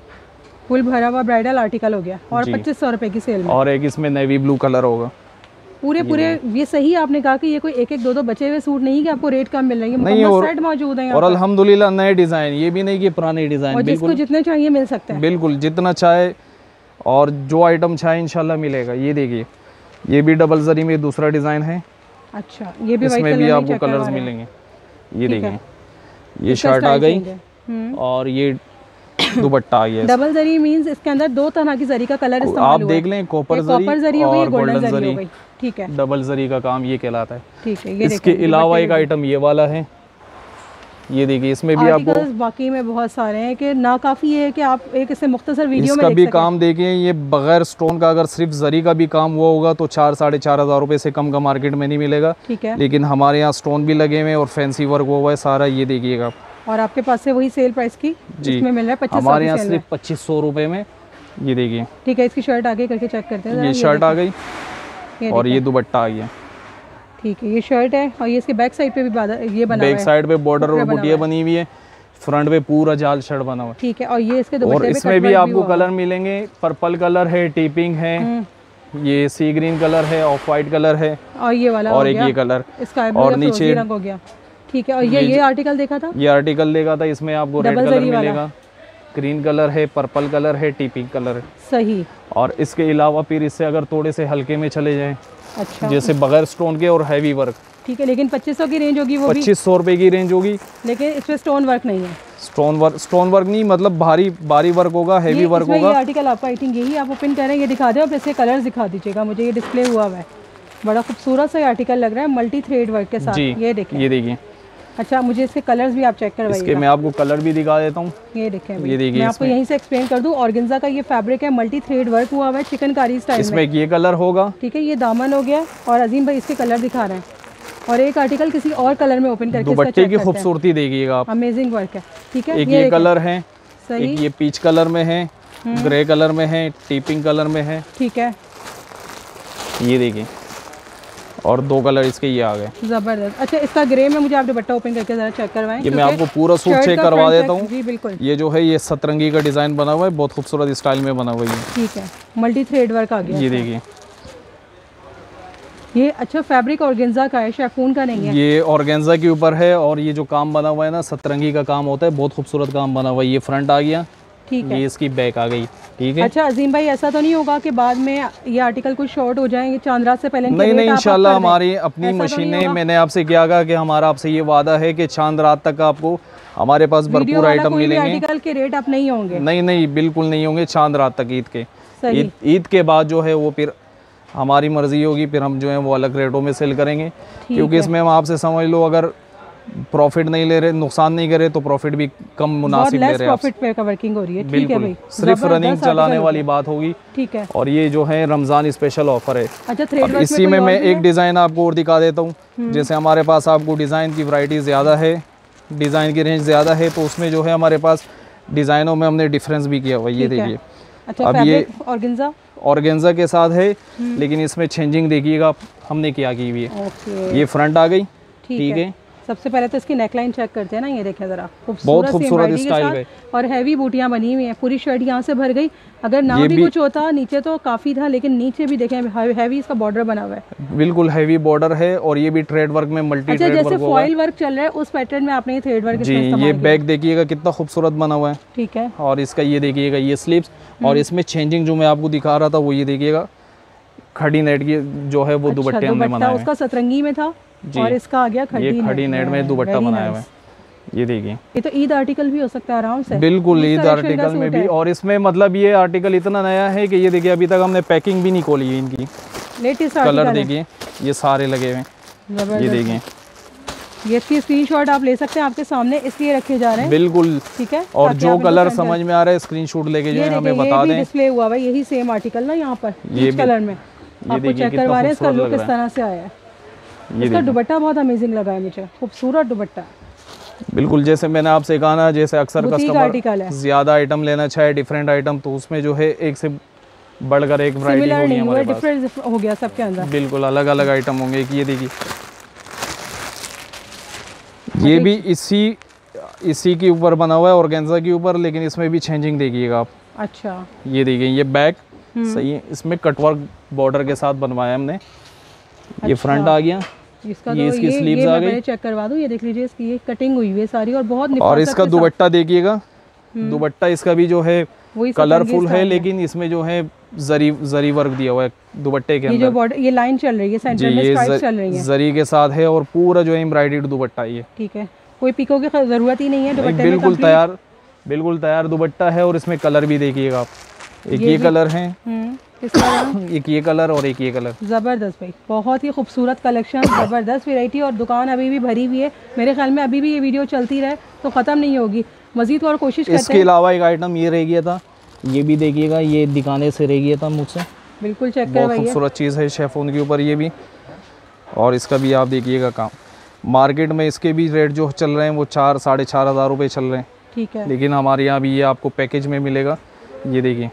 फुल भरा हुआ ब्राइडल आर्टिकल हो गया और जी। पच्चीस सौ रुपए की सेल में। और एक इसमें नेवी ब्लू कलर होगा पूरे पूरे ये सही आपने कहा कि ये कोई एक एक दो दो बचे हुए सूट नहीं कि आपको रेट कम मिल रही है, नहीं, मुकम्मल और- सेट मौजूद है यहाँ और पर। अल्हम्दुलिल्लाह नए डिज़ाइन, ये भी नहीं कि पुराने और डिज़ाइन, जिसको बिल्कुल जितने चाहिए मिल सकता है। बिल्कुल जितना चाहे और जो आइटम चाहे इंशाल्लाह मिलेगा। ये देखिए ये भी डबल जरी में दूसरा डिज़ाइन है, अच्छा ये भी वाइट इसमें कलर भी में आपको check करवा कलर्स रहे हैं। मिलेंगे। ये ठीक है। देखिए ये इसका शर्ट आ स्टाइल गई चेंज है। हम्म। और ये दुपट्टा आ गया। डबल जरी मींस इसके अंदर दो तरह की जरी का कलर इस्तेमाल आप हुआ है। देख लें कॉपर एक कॉपर जरी जरी हो गई, और गोल्डन गोल्डन जरी हो जरी, गई। ठीक है डबल जरी का काम ये कहलाता है। ठीक है, ये इसके देखें, अलावा दुपट्टे एक भी- आइटम ये वाला है, ये देखिए इसमें भी आपको आर्टिकल्स बाकी में बहुत सारे हैं कि ना काफ़ी है कि आप एक इससे मुख्तसर वीडियो में इसका देख भी सकें। काम देखिए। ये बगैर स्टोन का अगर सिर्फ जरी का भी काम हुआ होगा तो चार साढ़े चार हज़ार रुपये से कम का मार्केट में नहीं मिलेगा, ठीक है। लेकिन हमारे यहाँ स्टोन भी लगे हुए हैं और फैंसी वर्क हुआ है सारा। ये देखिएगा और आपके पास से वही सेल प्राइस की जी, इसमें मिल रहा है पच्चीस सौ हमारे की यहाँ सेल में। सिर्फ पच्चीस सौ रुपये में। ये देखिए ठीक है, इसकी शर्ट आगे करके चेक करते हैं जरा, ये शर्ट आ गई ये और देखें। ये दुपट्टा आ गया। ठीक है, ये शर्ट है और ये इसके बैक साइड पे भी बादल ये बना हुआ बैक है। साइड पे बॉर्डर और बना हुआ बुटिया है। बनी हुई है, फ्रंट पे पूरा जाल शर्ट बना हुआ है। ठीक है, और ये इसके और दुपट्टे पे इसमें कट भी वर्क आपको हुआ हुआ कलर मिलेंगे, पर्पल कलर है, टीपिंग है, ये सी ग्रीन कलर है, ऑफ वाइट कलर है है। और ये वाला और हो एक गया, ये कलर स्काई ब्लू और या नीचे फिरोजी रंग हो गया। ठीक है, और ये ये आर्टिकल देखा था ये आर्टिकल देगा था, इसमें आपको रेड डबल कलर जरी वाला। मिलेगा, ग्रीन कलर है, पर्पल कलर है, टीपिंग कलर है। सही। और इसके अलावा फिर इससे अगर थोड़े से हल्के में चले जाएं, अच्छा जैसे बगैर स्टोन के और हैवी वर्क, ठीक है, लेकिन पच्चीस सौ की रेंज होगी वो भी, पच्चीस सौ रुपये की रेंज होगी। लेकिन इसमें स्टोन वर्क नहीं है। स्टोन वर्क स्टोन वर्क नहीं, मतलब भारी भारी वर्क होगा, हैवी ये वर्क इसमें ये होगा। आर्टिकल आपका आई थिंक यही आप ओपन करें, ये दिखा दें और इसके कलर्स दिखा दीजिएगा मुझे। ये डिस्प्ले हुआ हुआ है, बड़ा खूबसूरत सा आर्टिकल लग रहा है मल्टी थ्रेड वर्क के साथ। जी ये देखें। ये देखिए अच्छा मुझे इसके कलर्स भी आप चेक इसके करवाइएगा। मैं आपको कलर भी दिखा देता हूँ। ये देखें ये भाई, देखिए मैं आपको इसमें- यहीं से एक्सप्लेन कर दूं। ऑर्गेन्जा का ये फैब्रिक है, मल्टी थ्रेड वर्क हुआ हुआ है चिकनकारी स्टाइल में। इसमें ये कलर होगा, ठीक है, ये दामन हो गया और अजीम भाई इसके कलर दिखा रहे हैं। और एक आर्टिकल किसी और कलर में ओपन करके इसका दुपट्टे चेक की करते हैं। खूबसूरती देखिएगा आप। अमेजिंग वर्क है। ठीक है, एक ये ये देखें। कलर है, सही। एक ये पीच कलर में है, ग्रे कलर में है, टीपिंग कलर में है। ठीक है, ये देखिए और दो कलर इसके ये आ गए। जबरदस्त। अच्छा इसका ग्रे में मुझे आप दुपट्टा ओपन करके जरा चेक करवाएं। ये मैं क्योंकि आपको पूरा सूट शर्ट चेक का करवा फ्रंट देता बैक- हूँ। जी बिल्कुल। ये जो है ये सतरंगी का डिज़ाइन बना हुआ है, बहुत खूबसूरत स्टाइल में बना हुआ है। ठीक है, मल्टी थ्रेड वर्क आ गया। ये इसमें। देखिए ये अच्छा फैब्रिक ऑर्गेन्जा का है, शेफून का नहीं है। ये ऑर्गेन्जा के ऊपर है और ये जो काम बना हुआ है ना सतरंगी का काम होता है, बहुत खूबसूरत काम बना हुआ है। ये फ्रंट आ गया, ठीक है। ये इसकी बैक आ गई। ठीक है, अच्छा अजीम भाई ऐसा तो नहीं होगा कि बाद में ये आर्टिकल कुछ शॉर्ट हो जाएंगे चांद रात से पहले इनके नहीं रेट नहीं आप इंशाल्लाह कर दें? हमारी अपनी ऐसा तो नहीं मशीनें, होगा? मैंने आपसे क्या कहा कि हमारा आपसे ये वादा है कि चांद रात तक आपको हमारे पास वीडियो भरपूर वाला आइटम कोई भी मिलेंगे। आर्टिकल के रेट आप नहीं होंगे। नहीं नहीं बिल्कुल नहीं होंगे चांद रात तक ईद के। सही। ईद ईद के बाद जो है वो फिर हमारी मर्जी होगी, फिर हम जो है वो अलग रेटों में सेल करेंगे, क्योंकि इसमें हम आपसे समझ लो अगर प्रॉफिट नहीं ले रहे, नुकसान नहीं करे तो प्रॉफिट भी कम बहुत मुनासिब ले लेस रहे हैं आपसे। प्रॉफिट पे का वर्किंग हो रही है। ठीक है बिल्कुल भाई, सिर्फ जबरदस्त रनिंग चलाने आर्टिकल वाली हो बात होगी। गया। ठीक है। और ये जो है रमज़ान स्पेशल ऑफर है। अच्छा थ्रेड अब वर्क इसी में कोई मैं और भी एक है? डिज़ाइन आपको और दिखा देता हूँ। जैसे हमारे पास आपको डिज़ाइन की वैरायटी ज़्यादा है, डिज़ाइन की रेंज ज़्यादा है, तो उसमें जो है हमारे पास डिज़ाइनों में हमने डिफरेंस भी किया हुआ है। ये ठीक है। देखिए अच्छा अब ये फैब्रिक ऑर्गेन्जा। ऑर्गेन्जा के साथ है, लेकिन इसमें चेंजिंग देखिएगा हमने क्या की हुई है। ओके ये फ्रंट आ गई, ठीक ठीक है। है। सबसे पहले तो इसकी नेकलाइन चेक करते हैं ना, ये देखें जरा बहुत खूबसूरत सी खूबसूरत एम्ब्रॉयडरी के स्टाइल साथ है। और हैवी बूटियां बनी हुई हैं। पूरी शर्ट यहाँ से भर गई। अगर ना ये भी भी- कुछ होता नीचे तो काफ़ी था, लेकिन नीचे भी देखें हैवी इसका बॉर्डर बना हुआ है। बिल्कुल हैवी बॉर्डर है और ये भी थ्रेड वर्क में मल्टी अच्छा थ्रेड जैसे वर्क होगा। फॉइल वर्क चल रहा है उस पैटर्न में आपने ये थ्रेड वर्क जी इसमें इस्तेमाल ये किया। बैग देखिएगा कितना खूबसूरत बना हुआ है। ठीक है। और इसका ये देखिएगा ये स्लीव्स, और इसमें चेंजिंग जो मैं आपको दिखा रहा था वो ये देखिएगा खड़ी नेट की जो है वो अच्छा, दुपट्टे हमने दुपट्टा बनाए हुए उसका सतरंगी में था जी। और इसका आ गया हैं। खड़ी ये खड़ी नेट में दुपट्टा Very बनाया हुआ nice। है। ये देखिए ये तो ईद आर्टिकल भी हो सकता है आराम से। बिल्कुल इस ईद collection का आर्टिकल में सूट भी। है। और इसमें मतलब ये आर्टिकल इतना नया है कि ये देखिए अभी तक हमने पैकिंग भी नहीं खोली है इनकी। लेटेस्ट कलर आर्टिकल देखिए ये सारे लगे हुए हैं। ये जबरदस्त। देखिए ये इसकी स्क्रीनशॉट आप ले सकते हैं, आपके सामने इसलिए रखे जा रहे हैं। बिल्कुल। ठीक है। और ताकि जो आप इनको कलर send कर- समझ में आ रहा है स्क्रीनशॉट लेके जो ये है हमें देखिए, बता ये भी दें। डिस्प्ले हुआ हुआ है यही सेम आर्टिकल ना यहाँ पर ये पीच भी- कलर में आपको देखिए चेक कितना करवा रहे हैं। इसका खूबसूरत लुक लग इस रहा तरह से आया है। ये इसका देखिए दुपट्टा बहुत अमेजिंग लगा है मुझे, खूबसूरत दुपट्टा। बिल्कुल जैसे मैंने आपसे कहा ना, जैसे अक्सर बुटीक आर्टिकल कस्टमर है। ज्यादा आइटम लेना चाहे डिफरेंट आइटम, तो उसमें जो है एक से बढ़कर एक वैरायटी सिमिलर होगी नहीं हुआ, हमारे पास। डिफरेंट हो गया सबके अंदर। बिल्कुल अलग अलग आइटम होंगे। कि ये देखिए ये भी इसी इसी के ऊपर बना हुआ है ऑर्गेन्जा के ऊपर, लेकिन इसमें भी चेंजिंग देखिएगा आप। अच्छा, ये देखिए ये बैक सही है, इसमें कटवर्क बॉर्डर के साथ बनवाया हमने। ये फ्रंट आ गया, इसका ये तो इसकी ये, स्लीव्स ये आ मैं गई। पहले चेक करवा दूं, ये देख लीजिए इसकी ये कटिंग हुई हुई है सारी और बहुत और निफासत इसका के साथ। दुपट्टा देखिएगा, दुपट्टा इसका भी जो है वही कलरफुल है, स्टाइल लेकिन इसमें जो है जरी जरी वर्क दिया हुआ है दुपट्टे के ये जो अंदर। बॉर्डर ये लाइन चल रही है जी सेंटर में, ये स्ट्राइप्स चल रही ज- है। जरी के साथ है और पूरा जो है एम्ब्रॉयडर्ड दुपट्टा ये। ठीक है, कोई पिको की ख- जरूरत ही नहीं है, दुपट्टे में बिल्कुल complete- तैयार, बिल्कुल तैयार दुपट्टा है। और इसमें कलर भी देखिएगा आप, एक ये ये भी- कलर है, हम्म, किस तरह एक ये कलर और एक ये कलर। ज़बरदस्त भाई, बहुत ही खूबसूरत कलेक्शन, ज़बरदस्त वैरायटी और दुकान अभी भी भरी हुई है। मेरे ख्याल में अभी भी ये वीडियो चलती रहे तो ख़त्म नहीं होगी, मज़ीद और कोशिश करते इसके हैं। अलावा एक आइटम ये रह गया था, ये भी देखिएगा, ये दिखाने से रह गया था मुझसे। बिल्कुल चेक बहुत करवाइए। खूबसूरत चीज़ है शेफोन के ऊपर ये भी, और इसका भी आप देखिएगा काम। मार्केट में इसके भी रेट जो चल रहे हैं वो चार साढ़े चार हज़ार रुपये चल रहे हैं, ठीक है, लेकिन हमारे यहाँ भी ये आपको पैकेज में मिलेगा। ये देखिए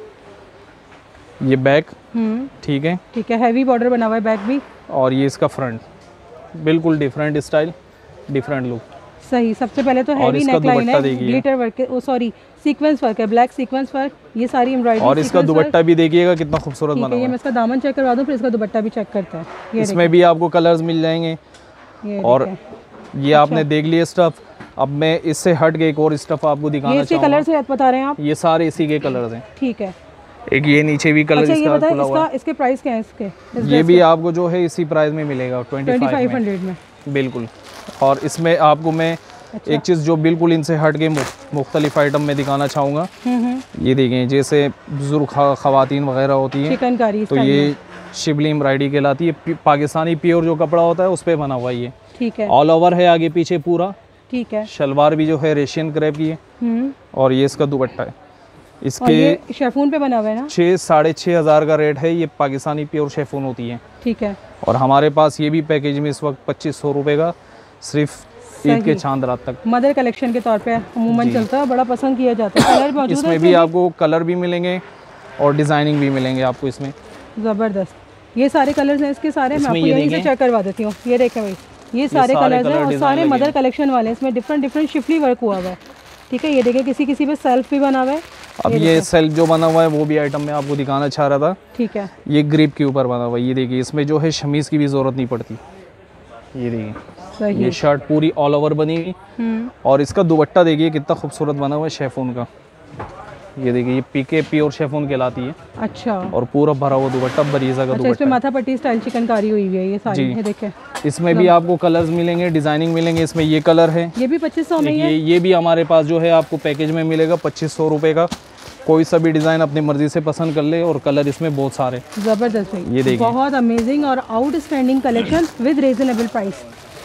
ये बैक, हम्म, ठीक है, ठीक है, हैवी बॉर्डर बना हुआ है बैक भी। और ये इसका फ्रंट, बिल्कुल डिफरेंट स्टाइल, डिफरेंट लुक। सही, सबसे पहले तो और हैवी इसका नेकलाइन दुपट्टा है, देखिए। Glitter work, oh sorry sequence work है, ब्लैक सीक्वेंस वर्क, ये सारी एम्ब्रॉयडरी। और इसका दुपट्टा भी देखिएगा कितना खूबसूरत ठीक बना है, ये हुआ मैं है। इसका दामन चेक करवा दूँ, फिर इसका दुपट्टा भी चेक करते हैं। ये इसमें भी आपको कलर्स मिल जाएंगे। देखिए, ये और देखें। ये आपने देख लिया स्टफ, अब मैं इससे हट के एक और स्टफ आपको ये दिखाना इसके चाहूँगा। कलर से बता रहे हैं आप? ये सारे इसी के कलर्स हैं। ठीक है, एक ये नीचे भी कलर अच्छा ये इसका बताएं खुला हुआ इसका इसके प्राइस क्या है इसके? इस है। ये ड्रेस भी के? आपको जो है इसी प्राइस में मिलेगा ट्वेंटी फाइव पच्चीस में, सौ में। बिल्कुल। और इसमें आपको मैं अच्छा। एक चीज़ जो बिल्कुल इनसे हट के मुख्तलिफ आइटम में दिखाना चाहूँगा। हम्म हम्म, ये देखें, जैसे बुजुर्ग खा- खवातीन वगैरह होती हैं, चिकनकारी तो स्टाइल ये में। शिबली एम्ब्रॉयडरी कहलाती है। पी- पाकिस्तानी प्योर जो कपड़ा होता है उस पर बना हुआ ये, ठीक है, ऑल ओवर है आगे पीछे पूरा। ठीक है, शलवार भी जो है रेशियन क्रेप की है, हम्म, और ये इसका दुपट्टा है। और इसके ये शेफून पे बना हुआ है ना? छः साढ़े छः हज़ार का रेट है। ये पाकिस्तानी प्योर शेफून होती है। ठीक है, और हमारे पास ये भी पैकेज में इस वक्त पच्चीस सौ रुपये का, सिर्फ ईद के चांद रात तक। मदर कलेक्शन के तौर पे अमूमन चलता है, बड़ा पसंद किया जाता है। कलर मौजूद है इसमें भी आपको कलर भी मिलेंगे और डिज़ाइनिंग भी मिलेंगे आपको इसमें। ज़बरदस्त, ये सारे कलर्स हैं इसके सारे, मैं इसमें आपको ये यहीं से देखें। चेक करवा देती हूँ। ये देखें भाई, ये सारे सारे कलर्स हैं कलर और डिज़ाइन सारे लगे मदर हैं। कलेक्शन वाले हैं। इसमें डिफरेंट डिफरेंट शिफली वर्क हुआ हुआ है। ठीक है, ये देखें, किसी किसी पे सेल्फ भी बना हुआ है। अब ये सेल्फ जो बना हुआ है वो भी आइटम मैं आपको दिखाना चाह रहा था। ठीक है, ये ग्रिप के ऊपर बना हुआ है। ये देखिए, इसमें जो है शमीज़ की भी ज़रूरत नहीं पड़ती। ये देखिए, सही, ये शर्ट पूरी ऑल ओवर बनी हुई, हम्म, और इसका दुपट्टा देखिए कितना खूबसूरत बना हुआ है शेफून का। ये देखिए, ये पीके प्योर शेफून कहलाती है, अच्छा, और पूरा भरा हुआ दुपट्टा बरीजा का अच्छा, इसमें दुपट्टा है। माथा पट्टी स्टाइल चिकनकारी हुई हुई है ये सारी। जी। ये देखें, इसमें भी आपको कलर्स मिलेंगे, डिज़ाइनिंग मिलेंगे। इसमें ये कलर है, ये भी पच्चीस सौ में ही ये है। ये भी हमारे पास जो है आपको पैकेज में मिलेगा पच्चीस सौ रुपये का। कोई सा भी डिज़ाइन अपनी मर्ज़ी से पसंद कर ले, और कलर इसमें बहुत सारे। ज़बरदस्त भाई, ये देखिए। बहुत अमेजिंग और outstanding collection with reasonable price.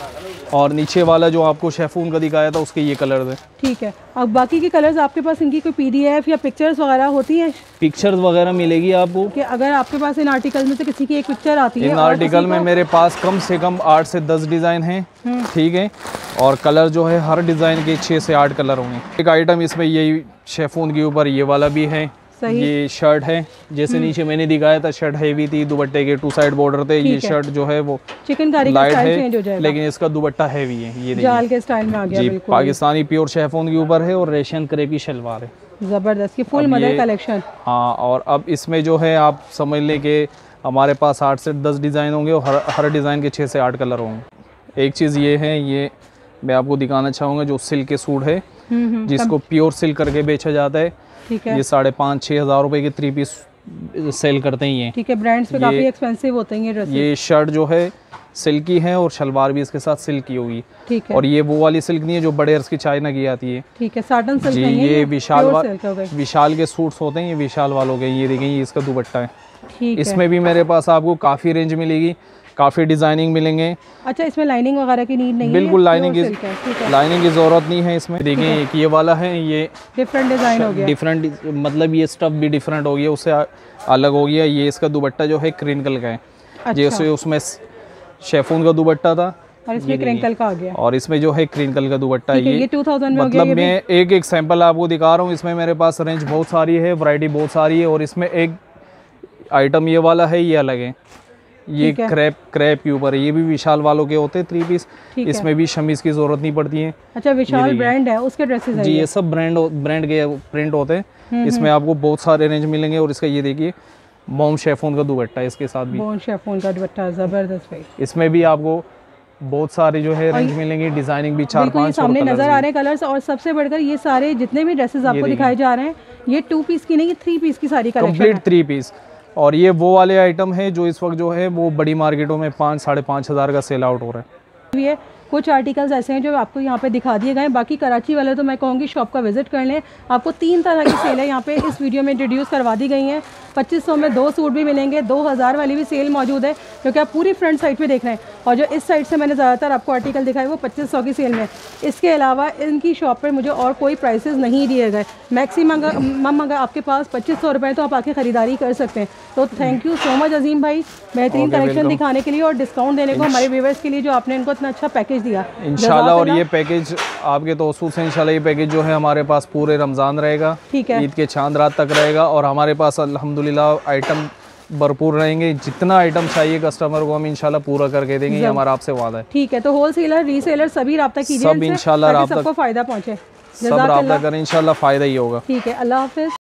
और नीचे वाला जो आपको शेफून का दिखाया था उसके ये कलर है। ठीक है, अब बाकी के कलर्स आपके पास इनकी कोई पीडीएफ या पिक्चर्स वगैरह होती हैं पिक्चर्स वगैरह मिलेगी आपको। कि अगर आपके पास इन आर्टिकल में से किसी की एक पिक्चर आती है इन और आर्टिकल किसी में को- मेरे पास कम से कम आठ से दस डिज़ाइन हैं, ठीक है, और कलर जो है हर डिज़ाइन के छः से आठ कलर होंगे। एक आइटम इसमें यही शेफून के ऊपर ये वाला भी है। सही। ये शर्ट है, जैसे नीचे मैंने दिखाया था शर्ट हैवी थी, दुपट्टे के टू साइड बॉर्डर थे। ये ठीक है। शर्ट जो है वो चिकनकारी का लाइट स्टाइल चेंज हो है, जाएगा, लेकिन इसका दुपट्टा हैवी है। ये देखिए जाल के स्टाइल में आ गया जी, बिल्कुल। पाकिस्तानी प्योर शेफून के ऊपर है, और रेशियन क्रेप की शलवार है। ज़बरदस्त, ये फुल अब मदर ये- कलेक्शन। हाँ, और अब इसमें जो है आप समझ लें कि हमारे पास आठ से दस डिज़ाइन होंगे, और हर हर डिज़ाइन के छः से आठ कलर होंगे। एक चीज़ ये है, ये मैं आपको दिखाना चाहूँगा, जो सिल्क के सूट है हम्म हम्म, जिसको प्योर सिल्क करके बेचा जाता है। ठीक है, ये साढ़े पाँच छः हज़ार रुपये के थ्री पीस सेल करते ही हैं। ठीक है, ब्रांड्स पे ये- काफ़ी एक्सपेंसिव होते हैं ये ड्रेसेस। ये शर्ट जो है सिल्की है, और शलवार भी इसके साथ सिल्क की होगी। ठीक है, और ये वो वाली सिल्क नहीं है जो बड़े अर्ज की चाइना की आती है। ठीक है, साटन सिल्क जी, नहीं है, ये विशाल pure वा- silk हो गई। विशाल के सूट्स होते हैं, ये विशाल वालों के। ये देखें, ये इसका दुपट्टा है। ठीक है, इसमें भी मेरे पास आपको काफ़ी रेंज मिलेगी, काफ़ी डिज़ाइनिंग मिलेंगे। अच्छा, इसमें लाइनिंग वगैरह की नीड नहीं बिल्कुल है, लाइनिंग pure की silk है, ठीक है, लाइनिंग की ज़रूरत नहीं है इसमें। देखें, एक ये वाला है, ये डिफरेंट डिज़ाइन हो गया। डिफरेंट, मतलब ये स्टफ भी डिफरेंट हो गया, उससे आ- अलग हो गया। ये इसका दुपट्टा जो है क्रिंकल का है, अच्छा, जैसे उसमें शेफून का दुपट्टा था, और इसमें क्रिंकल का आ गया। और इसमें जो है क्रिंकल का दुपट्टा ठीक है, ये ये टू थाउज़ेंड में हो गया मतलब ये भी। मैं एक एक सैंपल आपको दिखा रहा हूँ। इसमें मेरे पास रेंज बहुत सारी है, वैरायटी बहुत सारी है, और इसमें एक आइटम ये वाला है, ये अलग है। ये क्रैप क्रैप के ऊपर है, ये भी विशाल वालों के होते हैं थ्री पीस, इसमें भी शमीज की जरूरत नहीं पड़ती है। अच्छा, विशाल ब्रांड है उसके ड्रेसेस है जी, ये सब ब्रांड ब्रांड के प्रिंट होते हैं। इसमें आपको बहुत सारे रेंज मिलेंगे। और इसका ये देखिए बॉम शेफोन का दुपट्टा है इसके साथ भी, बॉम शेफोन का दुपट्टा जबरदस्त भाई। इसमें भी आपको बहुत सारे जो है रेंज मिलेंगे, डिजाइनिंग भी चार पांच सामने नजर आ रहे हैं कलर्स। और सबसे बढ़कर ये सारे जितने भी ड्रेसेस आपको दिखाए जा रहे हैं ये टू पीस की नहीं, ये थ्री पीस की सारी कलेक्शन कंप्लीट थ्री पीस। और ये वो वाले आइटम है जो इस वक्त जो है वो बड़ी मार्केटों में पाँच साढ़े पाँच हज़ार का सेल आउट हो रहा है। ये कुछ आर्टिकल्स ऐसे हैं जो आपको यहाँ पे दिखा दिए गए। बाकी कराची वाले तो मैं कहूँगी शॉप का विजिट कर लें। आपको तीन तरह की सेल है यहाँ पे इस वीडियो में इंट्रोड्यूस करवा दी गई हैं। पच्चीस सौ में दो सूट भी मिलेंगे, दो हज़ार वाली भी सेल मौजूद है जो कि आप पूरी फ्रंट साइड पे देख रहे हैं। और जो इस साइड से मैंने ज़्यादातर आपको आर्टिकल दिखाए वो पच्चीस सौ की सेल में। इसके अलावा इनकी शॉप पर मुझे और कोई प्राइसेस नहीं दिए गए। मैक्सिमम मम अगर आपके पास पच्चीस सौ रुपये तो आप आके ख़रीदारी कर सकते हैं। तो thank you so much Azeem भाई, बेहतरीन कलेक्शन दिखाने के लिए और डिस्काउंट देने को हमारे व्यूवर्स के लिए जो आपने इनको इतना अच्छा पैकेज दिया इंशाल्लाह। और ये पैकेज आपके तवसूल से इंशाल्लाह ये पैकेज जो है हमारे पास पूरे रमज़ान रहेगा, ठीक है, ईद के चांद रात तक रहेगा। और हमारे पास अल्हम्दुलिल्लाह आइटम भरपूर रहेंगे। जितना आइटम चाहिए कस्टमर को हम इंशाल्लाह पूरा करके देंगे, ये हमारा आपसे वादा है। ठीक है, तो होलसेलर रीसेलर सभी रब्ता कीजिए, सब इंशाल्लाह सबको फायदा पहुंचे, सब रब्ता करें, इंशाल्लाह फायदा ही होगा। ठीक है, अल्लाह हाफिज़।